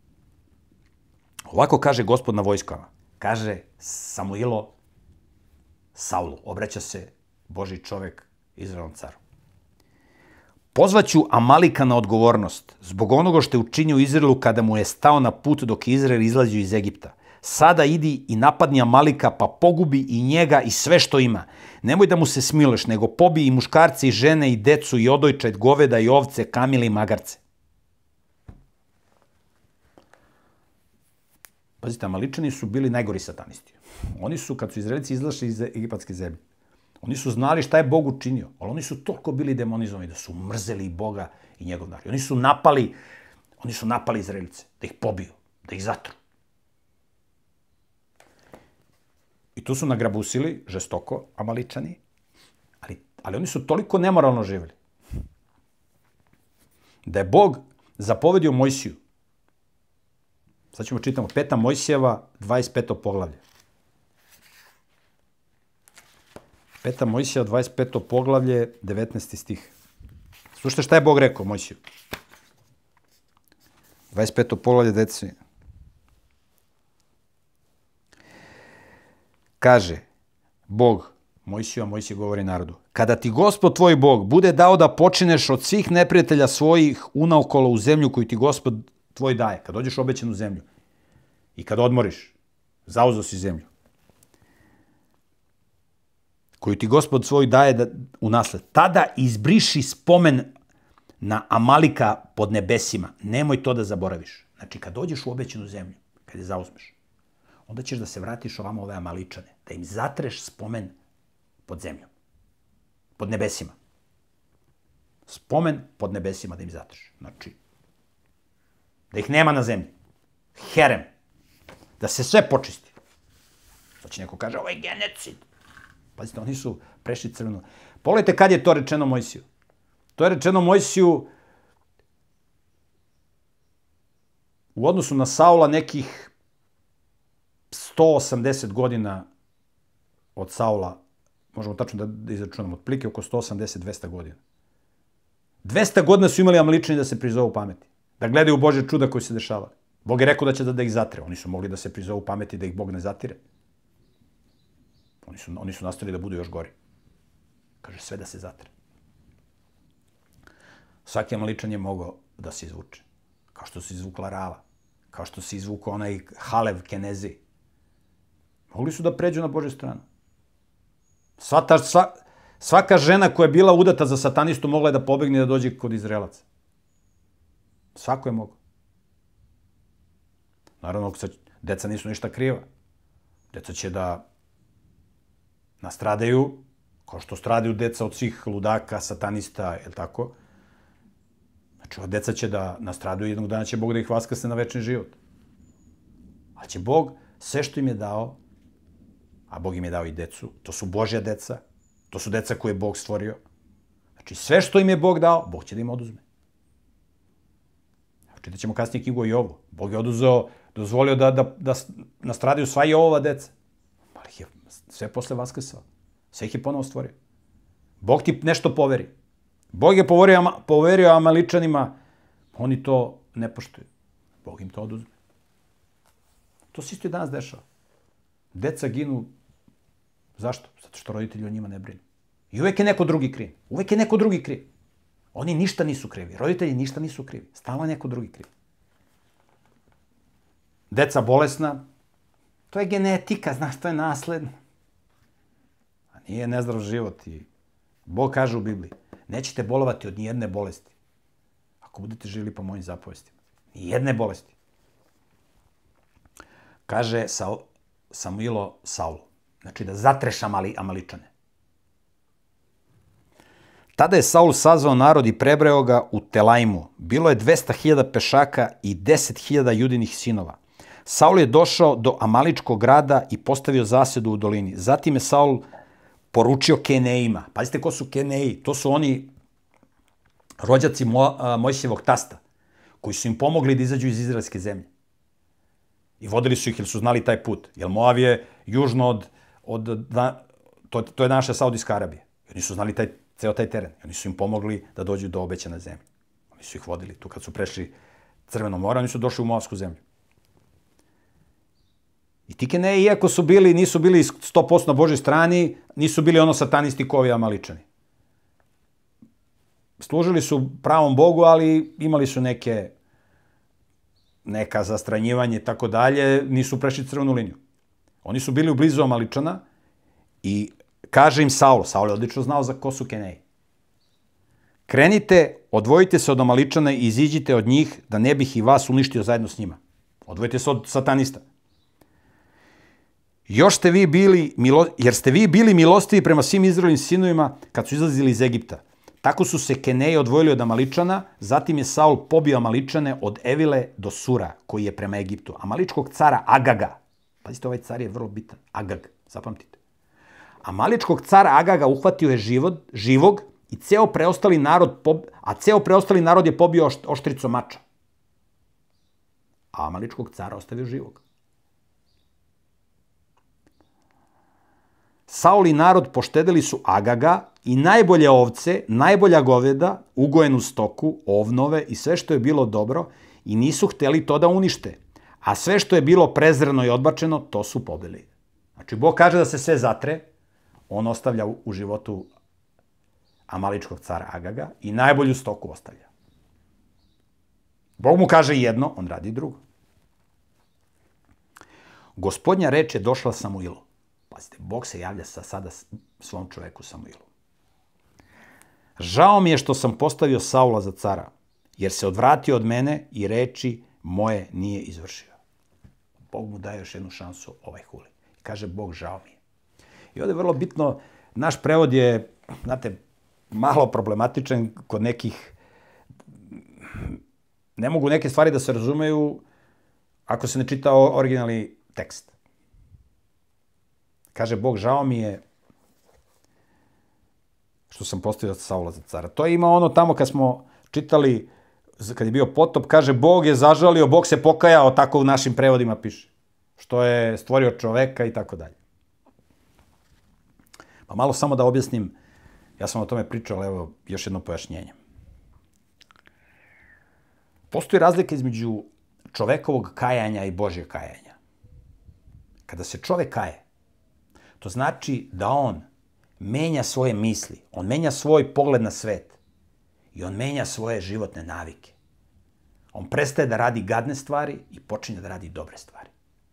Ovako kaže Gospod na vojskama. Kaže Samuilo Saulu. Obraća se Božji čovek Izraelom caru. Pozvaću Amalika na odgovornost zbog onoga što je učinio Izraelu kada mu je stao na put dok je Izrael izlazio iz Egipta. Sada idi i napadni Amalika, pa pogubi i njega i sve što ima. Nemoj da mu se smiluješ, nego pobij i muškarce i žene i decu i odojčad, goveda i ovce, kamile i magarce. Pazite, Amaličani su bili najgori satanisti. Oni su, kad su Izraelci izlašli iz egipatske zemlje, oni su znali šta je Bog učinio, ali oni su toliko bili demonizovani da su mrzeli Boga i njegov narod. Oni su napali Izraelice, da ih pobiju, da ih zatru. I tu su nagrabusili žestoko Amaličani, ali oni su toliko nemoralno živjeli da je Bog zapovedio Mojsiju. Sad ćemo čitamo 5. Mojsijeva, 25. poglavlje. 5. Mojsijeva, 25. poglavlje, 19. stih. Slušajte šta je Bog rekao Mojsiju. 25. poglavlje, deci. Kaže Bog Mojsiju, a Mojsije govori narodu. Kada ti Gospod tvoj Bog bude dao da počineš od svih neprijatelja svojih unaokolo u zemlju koju ti Gospod tvoj daje, kad dođeš u obećanu zemlju i kad odmoriš, zauzeo si zemlju, koju ti Gospod svoj daje u nasled, tada izbriši spomen na Amalika pod nebesima. Nemoj to da zaboraviš. Znači, kad dođeš u obećanu zemlju, kad je zauzmeš, onda ćeš da se vratiš ovamo ove Amaličane, da im zatreš spomen pod zemljom, pod nebesima. Spomen pod nebesima da im zatreš. Znači, da ih nema na zemlji. Herem. Da se sve počisti. To će neko kaže, ovo je genocid. Pazite, oni su prešli crvenu. Pogledajte kad je to rečeno Mojsiju. To je rečeno Mojsiju u odnosu na Saula nekih 180 godina od Saula, možemo tačno da izračunamo, otprilike oko 180-200 godina. 200 godina su imali Amaličani da se prizovu pameti, da gledaju Božje čuda koji se dešava. Bog je rekao da će da ih zatre. Oni su mogli da se prizovu pameti da ih Bog ne zatire. Oni su nastavili da budu još gori. Kaže, sve da se zatre. Svaki Amaličan je mogao da se izvuče. Kao što se izvukla Rava. Kao što se izvukao onaj Halev Kenezi. Mogli su da pređu na Božju stranu. Svaka žena koja je bila udata za satanistu mogla je da pobegne da dođe kod Izraelaca. Svako je mogao. Naravno, deca nisu ništa kriva. Deca će da nastradaju, kao što stradaju deca od svih ludaka, satanista, je li tako? Znači, ova deca će da nastradaju, jednog dana će Bog da ih vaskrsne na večni život. Ali će Bog sve što im je dao, a Bog im je dao i decu, to su Božja deca, to su deca koje je Bog stvorio. Znači, sve što im je Bog dao, Bog će da im oduzme. Čitat ćemo kasnije knjigu o Jovu. Bog je dozvolio da nastradaju sva Jovova deca. Ali ih je sve posle vaskrsao. Sve ih je ponovo stvorio. Bog ti nešto poveri. Bog je poverio Amaličanima, oni to ne poštuju. Bog im to oduzme. To se isto i danas dešava. Deca ginu. Zašto? Zato što roditelji o njima ne brinu. I uvek je neko drugi kriv. Uvek je neko drugi kriv. Oni ništa nisu krivi. Roditelji ništa nisu krivi. Stalno neko drugi kriv. Deca bolesna. To je genetika, znaš, to je nasledno. A nije nezdrav život. I Bog kaže u Bibliji, nećete bolovati od nijedne bolesti. Ako budete živjeli po mojim zapovestima. Nijedne bolesti. Kaže Samuilo Saulu. Znači da zatreš Amaličane. Tada je Saul sazvao narod i prebrojao ga u Telaimu. Bilo je 200.000 pešaka i 10.000 judinih sinova. Saul je došao do Amaličkog grada i postavio zasedu u dolini. Zatim je Saul poručio Kenejima. Pazite ko su Keneji. To su oni rođaci Mojsijevog tasta, koji su im pomogli da izađu iz izraelske zemlje. I vodili su ih jer su znali taj put. Jer Moav je južno to je naša Saudijska Arabija. Oni su znali ceo taj teren. Oni su im pomogli da dođu do obećane zemlje. Oni su ih vodili. Tu kad su prešli Crveno more, oni su došli u Moavsku zemlju. I ti Keneji, iako nisu bili 100% na Božoj strani, nisu bili ono satanisti koji Amaličani. Služili su pravom Bogu, ali imali su neka zastranjivanje i tako dalje, nisu prešli crvenu liniju. Oni su bili u blizu Amaličana i kaže im Saul je odlično znao za ko su Keneji. Krenite, odvojite se od Amaličana i iziđite od njih, da ne bih i vas uništio zajedno s njima. Odvojite se od satanista. Jer ste vi bili milostivi prema svim Izraelovim sinovima kad su izlazili iz Egipta. Tako su se Keneji odvojili od Amaličana, zatim je Saul pobio Amaličane od Evile do Sura, koji je prema Egiptu. Amaličkog cara Agaga. Pazite, ovaj car je vrlo bitan. Agag, zapamtite. Amaličkog cara Agaga uhvatio je živog i ceo preostali narod je pobio oštricom mača. A Amaličkog cara ostavio živog. Saul i narod poštedeli su Agaga i najbolje ovce, najbolja goveda, ugojenu stoku, ovnove i sve što je bilo dobro i nisu hteli to da unište. A sve što je bilo prezreno i odbačeno, to su pobili. Znači, Bog kaže da se sve zatre, on ostavlja u životu Amaličkog cara Agaga i najbolju stoku ostavlja. Bog mu kaže jedno, on radi drugo. Gospodnja reč je došla Samuilu. Pazite, Bog se javlja sada svom čoveku Samuilu. žao mi je što sam postavio Saula za cara, jer se odvratio od mene i reči moje nije izvršio. Bog mu daje još jednu šansu ovaj huli. Kaže Bog, žao mi je. I ovdje je vrlo bitno, naš prevod je, znate, malo problematičan kod nekih, ne mogu neke stvari da se razumeju ako se ne čita originalni tekst. Kaže Bog, žao mi je što sam postavio Saula za cara. To ima ono tamo kad smo čitali, kad je bio potop, kaže Bog je zažalio, Bog se pokajao, tako u našim prevodima piše. Što je stvorio čoveka i tako dalje. Pa malo samo da objasnim, ja sam o tome pričao, ali evo još jedno pojašnjenje. Postoji razlika između čovekovog kajanja i Božjeg kajanja. Kada se čovek kaje, to znači da on menja svoje misli, on menja svoj pogled na svet i on menja svoje životne navike. On prestaje da radi gadne stvari i počinje da radi dobre stvari.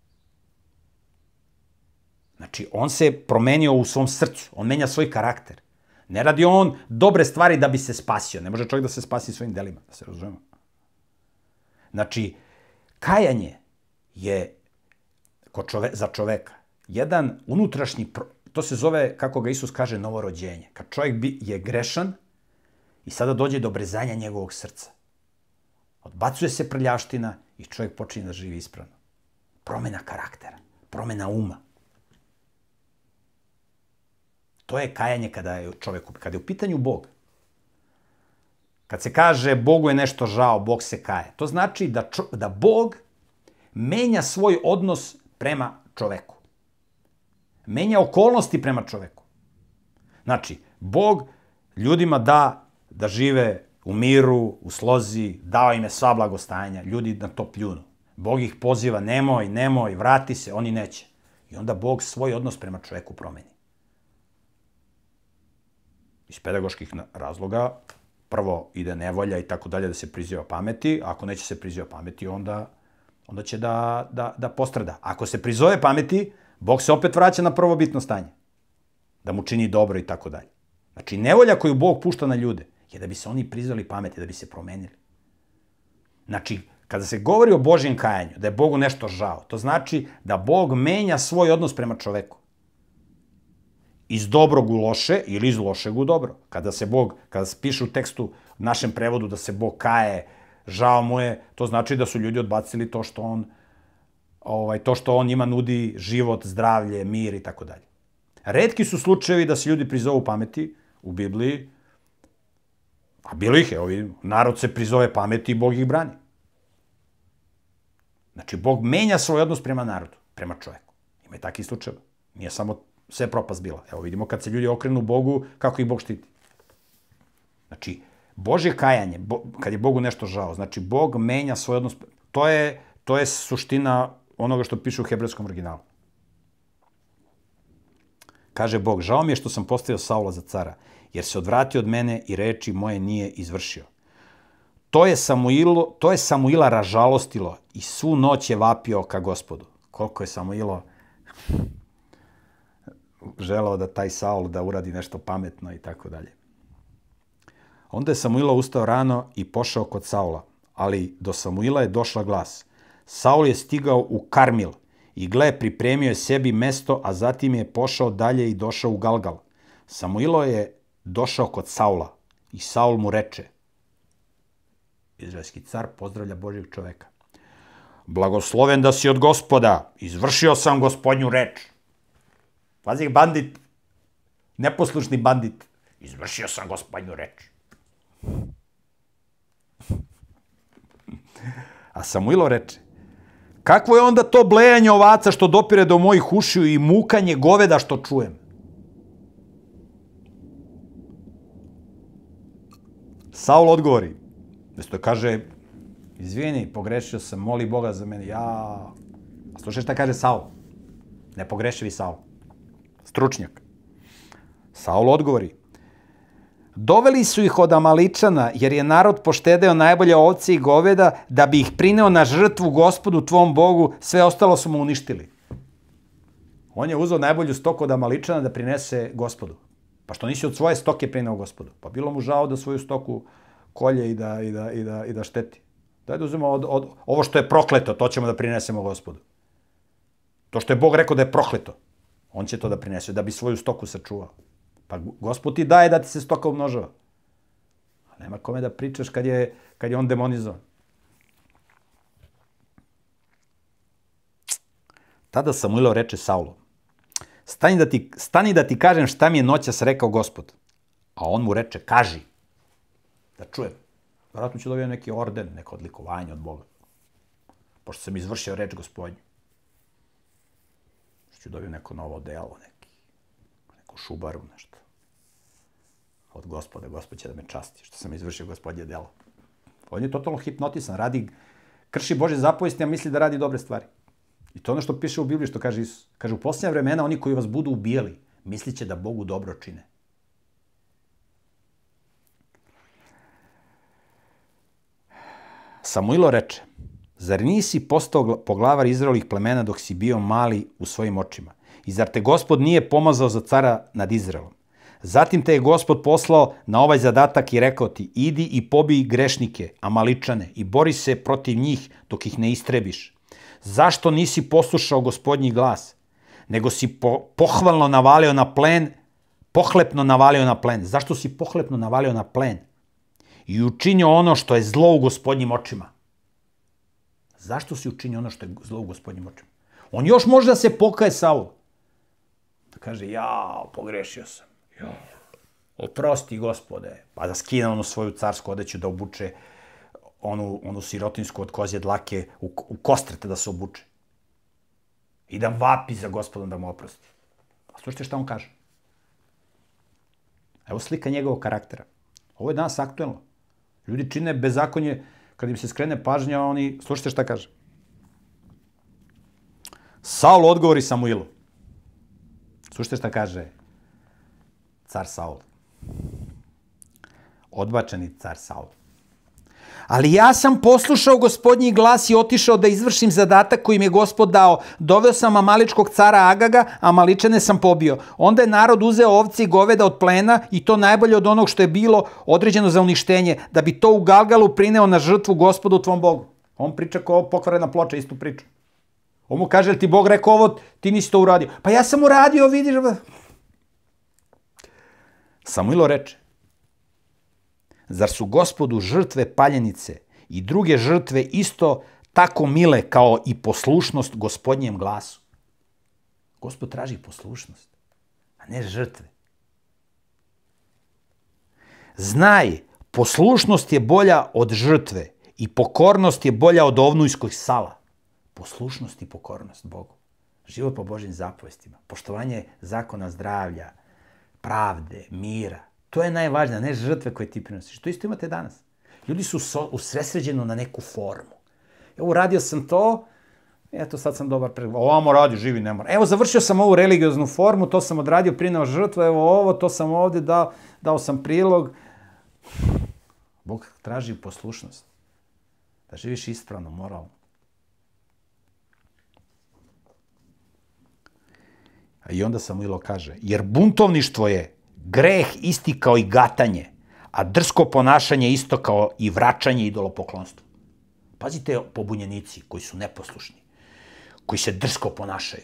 Znači, on se promenio u svom srcu, on menja svoj karakter. Ne radi on dobre stvari da bi se spasio. Ne može čovjek da se spasi svojim delima, da se razumemo. Znači, kajanje je za čoveka jedan unutrašnji, to se zove, kako ga Isus kaže, novorođenje. Kad čovjek je grešan i sada dođe do obrezanja njegovog srca. Odbacuje se prljavština i čovjek počinje da živi ispravno. Promena karaktera, promena uma. To je kajanje kada je u pitanju Bog. Kad se kaže Bogu je nešto žao, Bog se kaje. To znači da Bog menja svoj odnos prema čoveku. Menja okolnosti prema čoveku. Znači, Bog ljudima da žive u miru, u slozi, dao im je sva blagostanja, ljudi na to pljunu. Bog ih poziva, nemoj, vrati se, oni neće. I onda Bog svoj odnos prema čoveku promeni. Iz pedagoških razloga, prvo ide nevolja i tako dalje da se priziva pameti, ako neće se priziva pameti, onda će da postrada. Ako se prizove pameti, Bog se opet vraća na prvobitno stanje. Da mu čini dobro i tako dalje. Znači, nevolja koju Bog pušta na ljude je da bi se oni prizvali pameti, da bi se promenili. Znači, kada se govori o Božjem kajanju, da je Bogu nešto žao, to znači da Bog menja svoj odnos prema čoveku. Iz dobrog u loše ili iz lošeg u dobro. Kada se piše u tekstu, u našem prevodu, da se Bog kaje, žao mu je, to znači da su ljudi odbacili to što on njima nudi život, zdravlje, mir i tako dalje. Retki su slučajevi da se ljudi prizovu pameti u Bibliji, a bilo ih je, narod se prizove pameti i Bog ih brani. Znači, Bog menja svoj odnos prema narodu, prema čoveku. Ima i takih slučajeva. Nije samo sve propast bila. Evo vidimo kad se ljudi okrenu Bogu, kako ih Bog štiti. Znači, Božje kajanje, kad je Bogu nešto žao, znači Bog menja svoj odnos, to je suština onoga što piše u hebrejskom originalu. Kaže Bog, žao mi je što sam postavio Saula za cara, jer se odvratio od mene i reči moje nije izvršio. To je Samuila ražalostilo i svu noć je vapio ka Gospodu. Koliko je Samuilo želeo da taj Saul da uradi nešto pametno i tako dalje. Onda je Samuilo ustao rano i pošao kod Saula, ali do Samuila je došla glas. Saul je stigao u Karmil i gle, pripremio je sebi mesto, a zatim je pošao dalje i došao u Galgal. Samuilo je došao kod Saula i Saul mu reče, izraelski car pozdravlja Božjeg čoveka, blagosloven da si od Gospoda, izvršio sam Gospodnju reč. Pazi, bandit, neposlušni bandit, izvršio sam Gospodnju reč. A Samuilo reče, kakvo je onda to blejanje ovaca što dopire do mojih ušiju i mukanje goveda što čujem? Saul odgovori, mesto kaže, izvini, pogrešio sam, moli Boga za mene. A slušaj šta kaže Saul, nepogrešivi Saul, stručnjak. Saul odgovori, doveli su ih od Amaličana, jer je narod poštedeo najbolje ovce i goveda, da bi ih prineo na žrtvu Gospodu tvom Bogu, sve ostalo su mu uništili. On je uzeo najbolju stoku od Amaličana da prinese Gospodu. Pa što nisi od svoje stoke prineo gospodu? Pa bilo mu žao da svoju stoku kolje i da šteti. Daj da uzmemo ovo što je prokleto, to ćemo da prinesemo gospodu. To što je Bog rekao da je prokleto, on će to da prinese, da bi svoju stoku sačuvao. Pa gospod ti daje da ti se stoka umnožava. A nema kome da pričaš kad je on demonizovan. Tada Samuilo reče Saulu, stani da ti kažem šta mi je noćas rekao gospod. A on mu reče, kaži, da čujem. Vjerojatno ću dobiti neki orden, neko odlikovanje od Boga. Pošto sam izvršio reč gospodnju. Što ću dobiti neko novo delo, neku šubaru, nešto. Od gospoda, gospod će da me časti, što sam izvršio gospodnje delo. On je totalno hipnotisan, krši Božje zapovesti, a misli da radi dobre stvari. I to ono što piše u Bibliji, što kaže Isus. Kaže, u posljednja vremena oni koji vas budu ubijali, mislit će da Bogu dobro čine. Samuilo reče, zar nisi postao poglavar Izraelovih plemena dok si bio mali u svojim očima? I zar te Gospod nije pomazao za cara nad Izraelom? Zatim te je Gospod poslao na ovaj zadatak i rekao ti, idi i pobij grešnike, Amaličane, i bori se protiv njih dok ih ne istrebiš. Zašto nisi poslušao gospodnji glas, nego si pohlepno navalio na plen? Zašto si pohlepno navalio na plen? I učinio ono što je zlo u gospodnjim očima. Zašto si učinio ono što je zlo u gospodnjim očima? On još može da se pokaje Saul. Da kaže, pogrešio sam. Oprosti, gospode. Pa da skine onu svoju carsku odeću, da obuče onu sirotinsku od kozje dlake u kostrete da se obuče. I da vapi za gospodom da mu oprosti. A slušajte šta on kaže. Evo slika njegovog karaktera. Ovo je danas aktuelno. Ljudi čine bezakonje, kad im se skrene pažnja, oni... Slušajte šta kaže. Saul odgovori Samuilu. Slušajte šta kaže car Saul. Odbačeni car Saul. Ali ja sam poslušao gospodnji glas i otišao da izvršim zadatak koji mi je gospod dao. Doveo sam Amaličkog cara Agaga, Amaličane sam pobio. Onda je narod uzeo ovce i goveda od plena i to najbolje od onog što je bilo određeno za uništenje, da bi to u Galgalu prineo na žrtvu gospodu tvom Bogu. On priča kao pokvarena ploča, istu priču. On mu kaže, ti Bog rekao ovo, ti nisi to uradio. Pa ja sam uradio, vidiš. Samuilo reče, zar su gospodu žrtve paljenice i druge žrtve isto tako mile kao i poslušnost gospodnjem glasu? Gospod traži poslušnost, a ne žrtve. Znaj, poslušnost je bolja od žrtve i pokornost je bolja od ovnujskog sala. Poslušnost i pokornost Bogu. Život po Božjim zapovestima. Poštovanje zakona zdravlja, pravde, mira. To je najvažnije, ne žrtve koje ti prinosiš. To isto imate danas. Ljudi su usresređeni na neku formu. Evo, uradio sam to, eto sad sam dobar pregovor. Ovamo radi, živi, ne mora. Evo, završio sam ovu religioznu formu, to sam odradio, prineo žrtvu, evo ovo, to sam ovde dao sam prilog. Bog traži poslušnost. Da živiš ispravno, moralno. I onda Samuilo kaže, jer buntovništvo je greh isti kao i gatanje, a drsko ponašanje isto kao i vraćanje idolopoklonstvu. Pazite pobunjenici koji su neposlušni, koji se drsko ponašaju.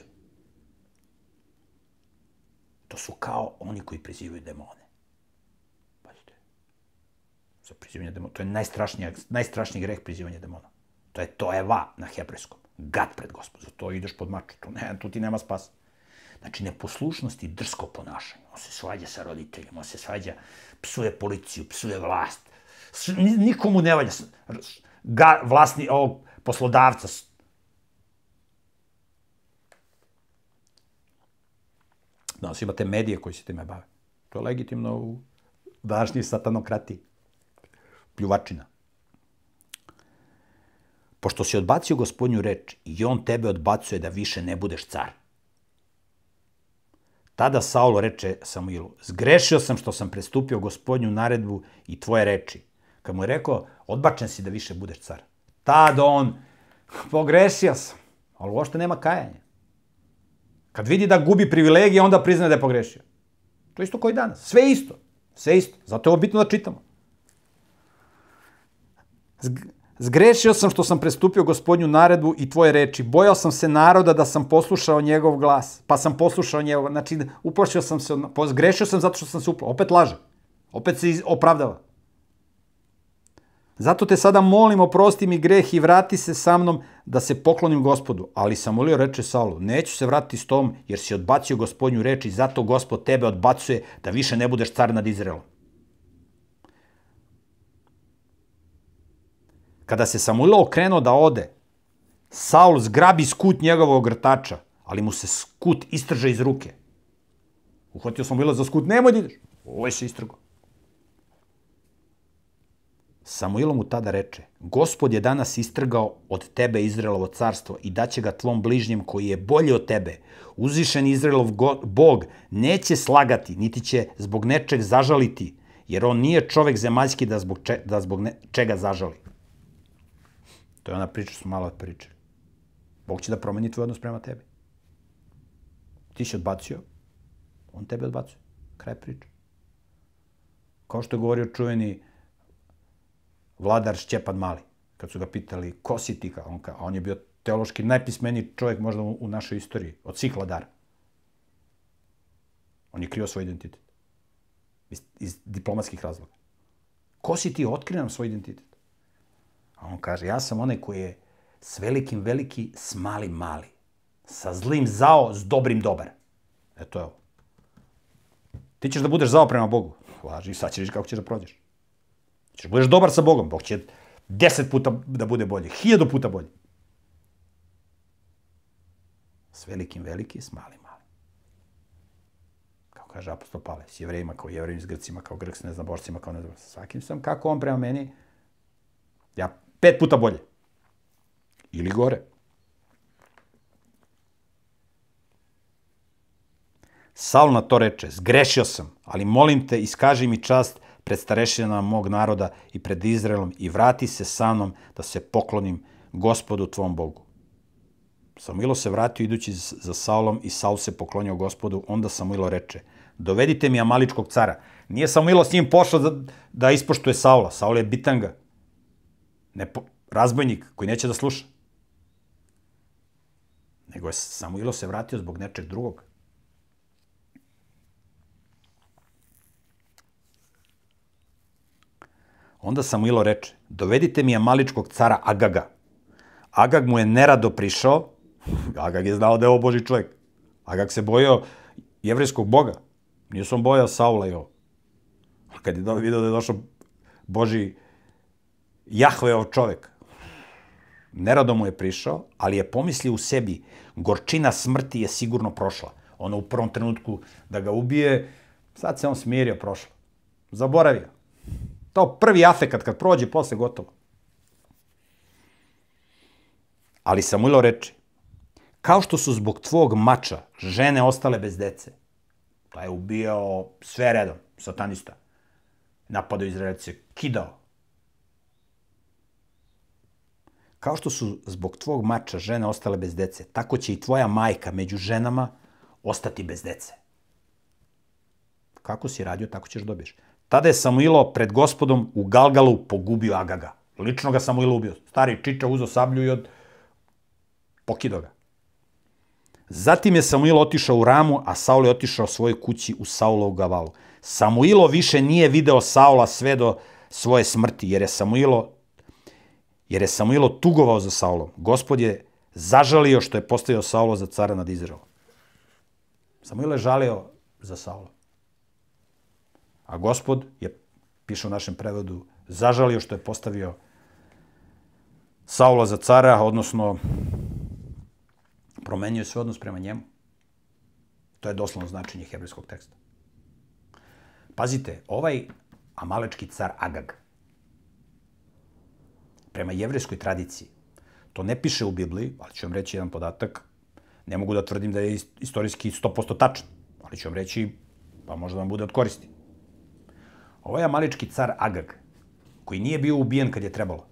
To su kao oni koji prizivaju demone. Pazite. Za prizivanje demona. To je najstrašniji greh prizivanja demona. To je toeva na hebrejskom. Gat pred Gospodom. Zato ideš pod maču. Tu ti nema spasa. Znači, neposlušnost i drsko ponašanje. On se svađa sa roditeljima, on se svađa, psuje policiju, psuje vlast. Nikomu ne valja. Vlasni ovog poslodavca. Danas imate medije koji se time bave. To je legitimno u današnjoj satanokratiji. Pljuvačina. Pošto si odbacio gospodnju reč i on tebe odbacuje da više ne budeš car. Tada Saul reče Samuilu, zgrešio sam što sam prestupio gospodnju naredbu i tvoje reči. Kad mu je rekao, odbačen si da više budeš car. Tada on, pogrešio sam, ali uopšte nema kajanja. Kad vidi da gubi privilegije, onda priznaje da je pogrešio. To je isto kao i danas. Sve isto. Sve isto. Zato je ovo bitno da čitamo. Zgrešio sam što sam prestupio Gospodnju naredbu i tvoje reči. Bojao sam se naroda da sam poslušao njegov glas. Pa sam poslušao njegov. Znači, uplašio sam se. Zgrešio sam zato što sam se uplašio. Opet laže. Opet se opravdava. Zato te sada molim, oprosti mi greh i vrati se sa mnom da se poklonim Gospodu. Ali Samuil reče Saulu, neću se vratiti s tom jer si odbacio Gospodnju reč i zato Gospod tebe odbacuje da više ne budeš car nad Izraelom. Kada se Samuil okrenuo da ode, Saul zgrabi skut njegovog ogrtača, ali mu se skut istrže iz ruke. Uhvatio Samuila za skut, nemoj da ideš. Ovo se istrgo. Samuil mu tada reče, Gospod je danas istrgao od tebe Izraelovo carstvo i daće ga tvom bližnjem koji je bolji od tebe. Uzvišen Izraelov Bog neće slagati, niti će zbog nečeg zažaliti, jer on nije čovek zemaljski da zbog čega zažali. To je ona priča što smo malo pričali. Bog će da promeni tvoj odnos prema tebi. Ti si odbacio, on tebe odbacuje. Kraj priče. Kao što je govorio čuveni vladar Šćepan Mali, kad su ga pitali ko si ti, a on je bio teološki najpismeniji čovjek možda u našoj istoriji, od svih vladara. On je krio svoj identitet. Iz diplomatskih razloga. Ko si ti, otkri nam svoj identitet. A on kaže, ja sam onaj koji je s velikim veliki, s malim mali. Sa zlim zao, s dobrim dobar. Eto je ovo. Ti ćeš da budeš zao prema Bogu. Važi, sad ćeš kako ćeš da prođeš. Ćeš budeš dobar sa Bogom, Bog će 10 puta da bude bolje, 1000 puta bolje. S velikim veliki, s malim mali. Kao kaže apostol Pavle, s Jevrejima kao Jevrejim, s Grcima kao Grk, s neznabošcima kao neznabošcima. Svakim sam, kako on prema meni, ja 5 puta bolje. Ili gore. Saul na to reče, zgrešio sam, ali molim te, iskaži mi čast pred starešinama mog naroda i pred Izraelom i vrati se sa mnom da se poklonim Gospodu tvom Bogu. Samuil se vratio idući za Saulom i Saul se poklonio Gospodu. Onda Samuil reče, dovedite mi Amaličkog cara. Nije Samuil s njim pošao da ispoštuje Saula. Saul je bitanga. Razbojnik koji neće da sluša. Nego je Samuil se vratio zbog nečeg drugog. Onda Samuil reče, dovedite mi Amaličkog cara Agaga. Agag mu je nerado prišao. Agag je znao da je ovo Božji čovjek. Agag se bojao jevrejskog boga. Nije se on bojao Saula i ovo. A kad je vidio da je došao Božji Jahveov čovjek, nerado mu je prišao, ali je pomislio u sebi, gorčina smrti je sigurno prošla. Ono u prvom trenutku da ga ubije, sad se on smirio, prošlo. Zaboravio. To prvi afekat kad prođe, posle gotovo. Ali Samuil reče, kao što su zbog tvog mača žene ostale bez dece, to je ubijao sve redom, satanista, napadao Izraelce, kidao. Kao što su zbog tvog mača žene ostale bez dece, tako će i tvoja majka među ženama ostati bez dece. Kako si radio, tako ćeš dobiješ. Tada je Samuilo pred Gospodom u Galgalu pogubio Agaga. Lično ga Samuilo ubio. Stari čiča uzeo sablju i pokido ga. Zatim je Samuil otišao u Ramu, a Saul je otišao svojoj kući u Saulovu Gavalu. Samuilo više nije video Saula sve do svoje smrti, jer je Samuilo tugovao za Saulom. Gospod je zažalio što je postavio Saula za cara nad Izraelom. Samuil je žalio za Saulom. A Gospod je, piše u našem prevodu, zažalio što je postavio Saula za cara, odnosno promenio svoj odnos prema njemu. To je doslovno značenje hebrejskog teksta. Pazite, ovaj amalečki car Agag, prema jevrejskoj tradiciji, to ne piše u Bibliji, ali ću vam reći jedan podatak, ne mogu da tvrdim da je istorijski 100% tačan, ali ću vam reći, pa možda vam bude od koristi. Ovaj amalečki car Agag, koji nije bio ubijen kad je trebalo,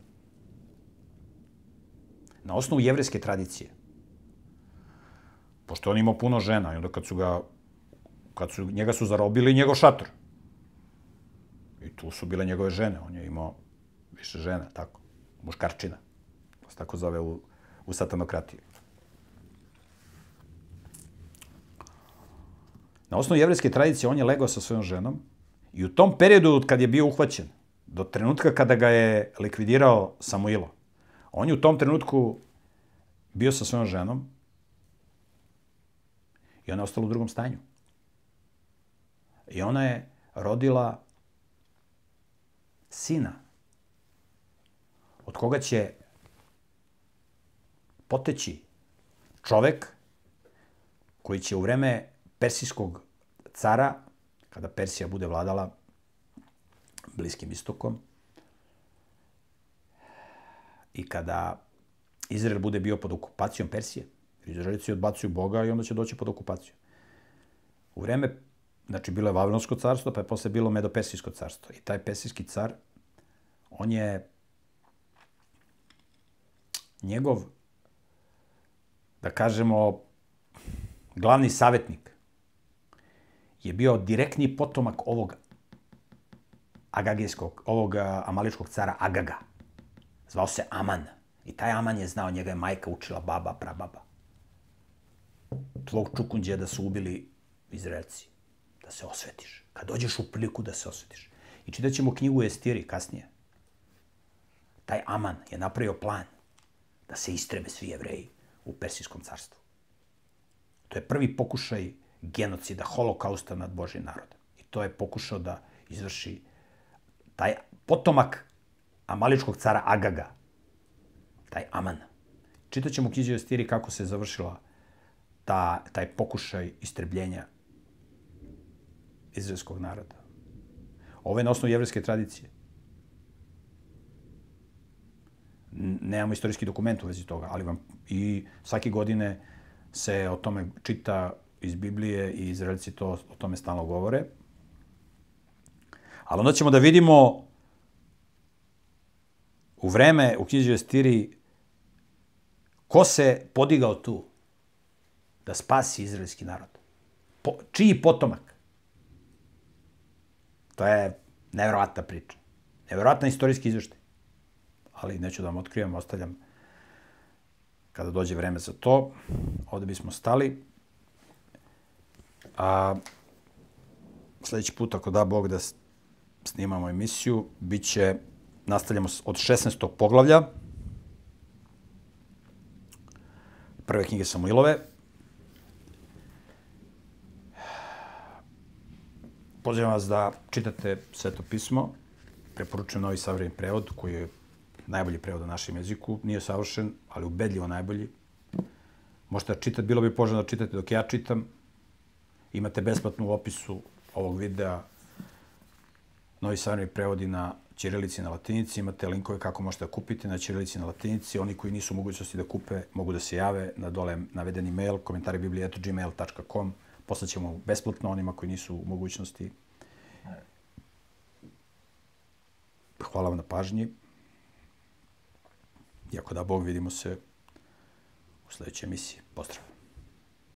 na osnovu jevrejske tradicije, pošto on imao puno žena, i onda kad su ga Njega su zarobili njegov šator. I tu su bile njegove žene. On je imao više žena, tako. Muškarčina. To se tako zove u satanokratiji. Na osnovu jevrejske tradicije on je legao sa svojom ženom i u tom periodu kad je bio uhvaćen, do trenutka kada ga je likvidirao Samuilo, on je u tom trenutku bio sa svojom ženom i ona je ostala u drugom stanju. I ona je rodila sina od koga će poteći čovek koji će u vreme persijskog cara, kada Persija bude vladala Bliskim istokom i kada Izrael bude bio pod okupacijom Persije, Izraelci odbacuju Boga i onda će doći pod okupaciju. U vreme, znači bilo je Vavilonsko carstvo, pa je posle bilo Medo-Persijsko carstvo. I taj persijski car, on je njegov, da kažemo, glavni savjetnik je bio direktni potomak ovog ovog amaličkog cara Agaga. Zvao se Aman. I taj Aman je znao, njega je majka učila, baba, prababa. Tvog čukunđe da su ubili Izraelci. Da se osvetiš. Kad dođeš u priliku da se osvetiš. I čitat ćemo knjigu Estiri kasnije. Taj Aman je napravio plan da se istrebe svi Jevreji u Persijskom carstvu. To je prvi pokušaj genocida, holokausta nad Božjim narodom. I to je pokušao da izvrši taj potomak amaličkog cara Agaga, taj Aman. Čitat ćemo u knjizi Estiri kako se završila taj pokušaj istrebljenja izraelskog naroda. Ovo je na osnovu jevrejske tradicije. Nemamo istorijski dokument u vezi toga, ali vam i svake godine se o tome čita iz Biblije i Izraelci o tome stalno govore. Ali onda ćemo da vidimo u vreme u knjizi Estiri ko se podigao tu da spasi izraelski narod. Čiji potomak? To je nevjerovatna priča. Nevjerovatan istorijski izveštaj. Ali neću da vam otkrivam, ostavljam kada dođe vreme za to. Ovde bismo stali. A sledeći put, ako da Bog da snimamo emisiju, nastavljamo od 16. poglavlja prve knjige Samuilove. Pozivam vas da čitate Sveto pismo. Preporučujem Novi savremeni prevod, koji je najbolji prevod na našem jeziku. Nije savršen, ali ubedljivo najbolji. Možete da čitate, bilo bi poželjno da čitate dok ja čitam. Imate besplatno u opisu ovog videa Novi savremeni prevodi na ćirilici i na latinici. Imate linkove kako možete da kupite na ćirilici i na latinici. Oni koji nisu u mogućnosti da kupe, mogu da se jave na dole navedeni mail, komentaribiblije@gmail.com. Poslaćemo besplatno onima koji nisu u mogućnosti. Hvala vam na pažnji. I ako da Bog, vidimo se u sledećoj emisiji. Pozdrav!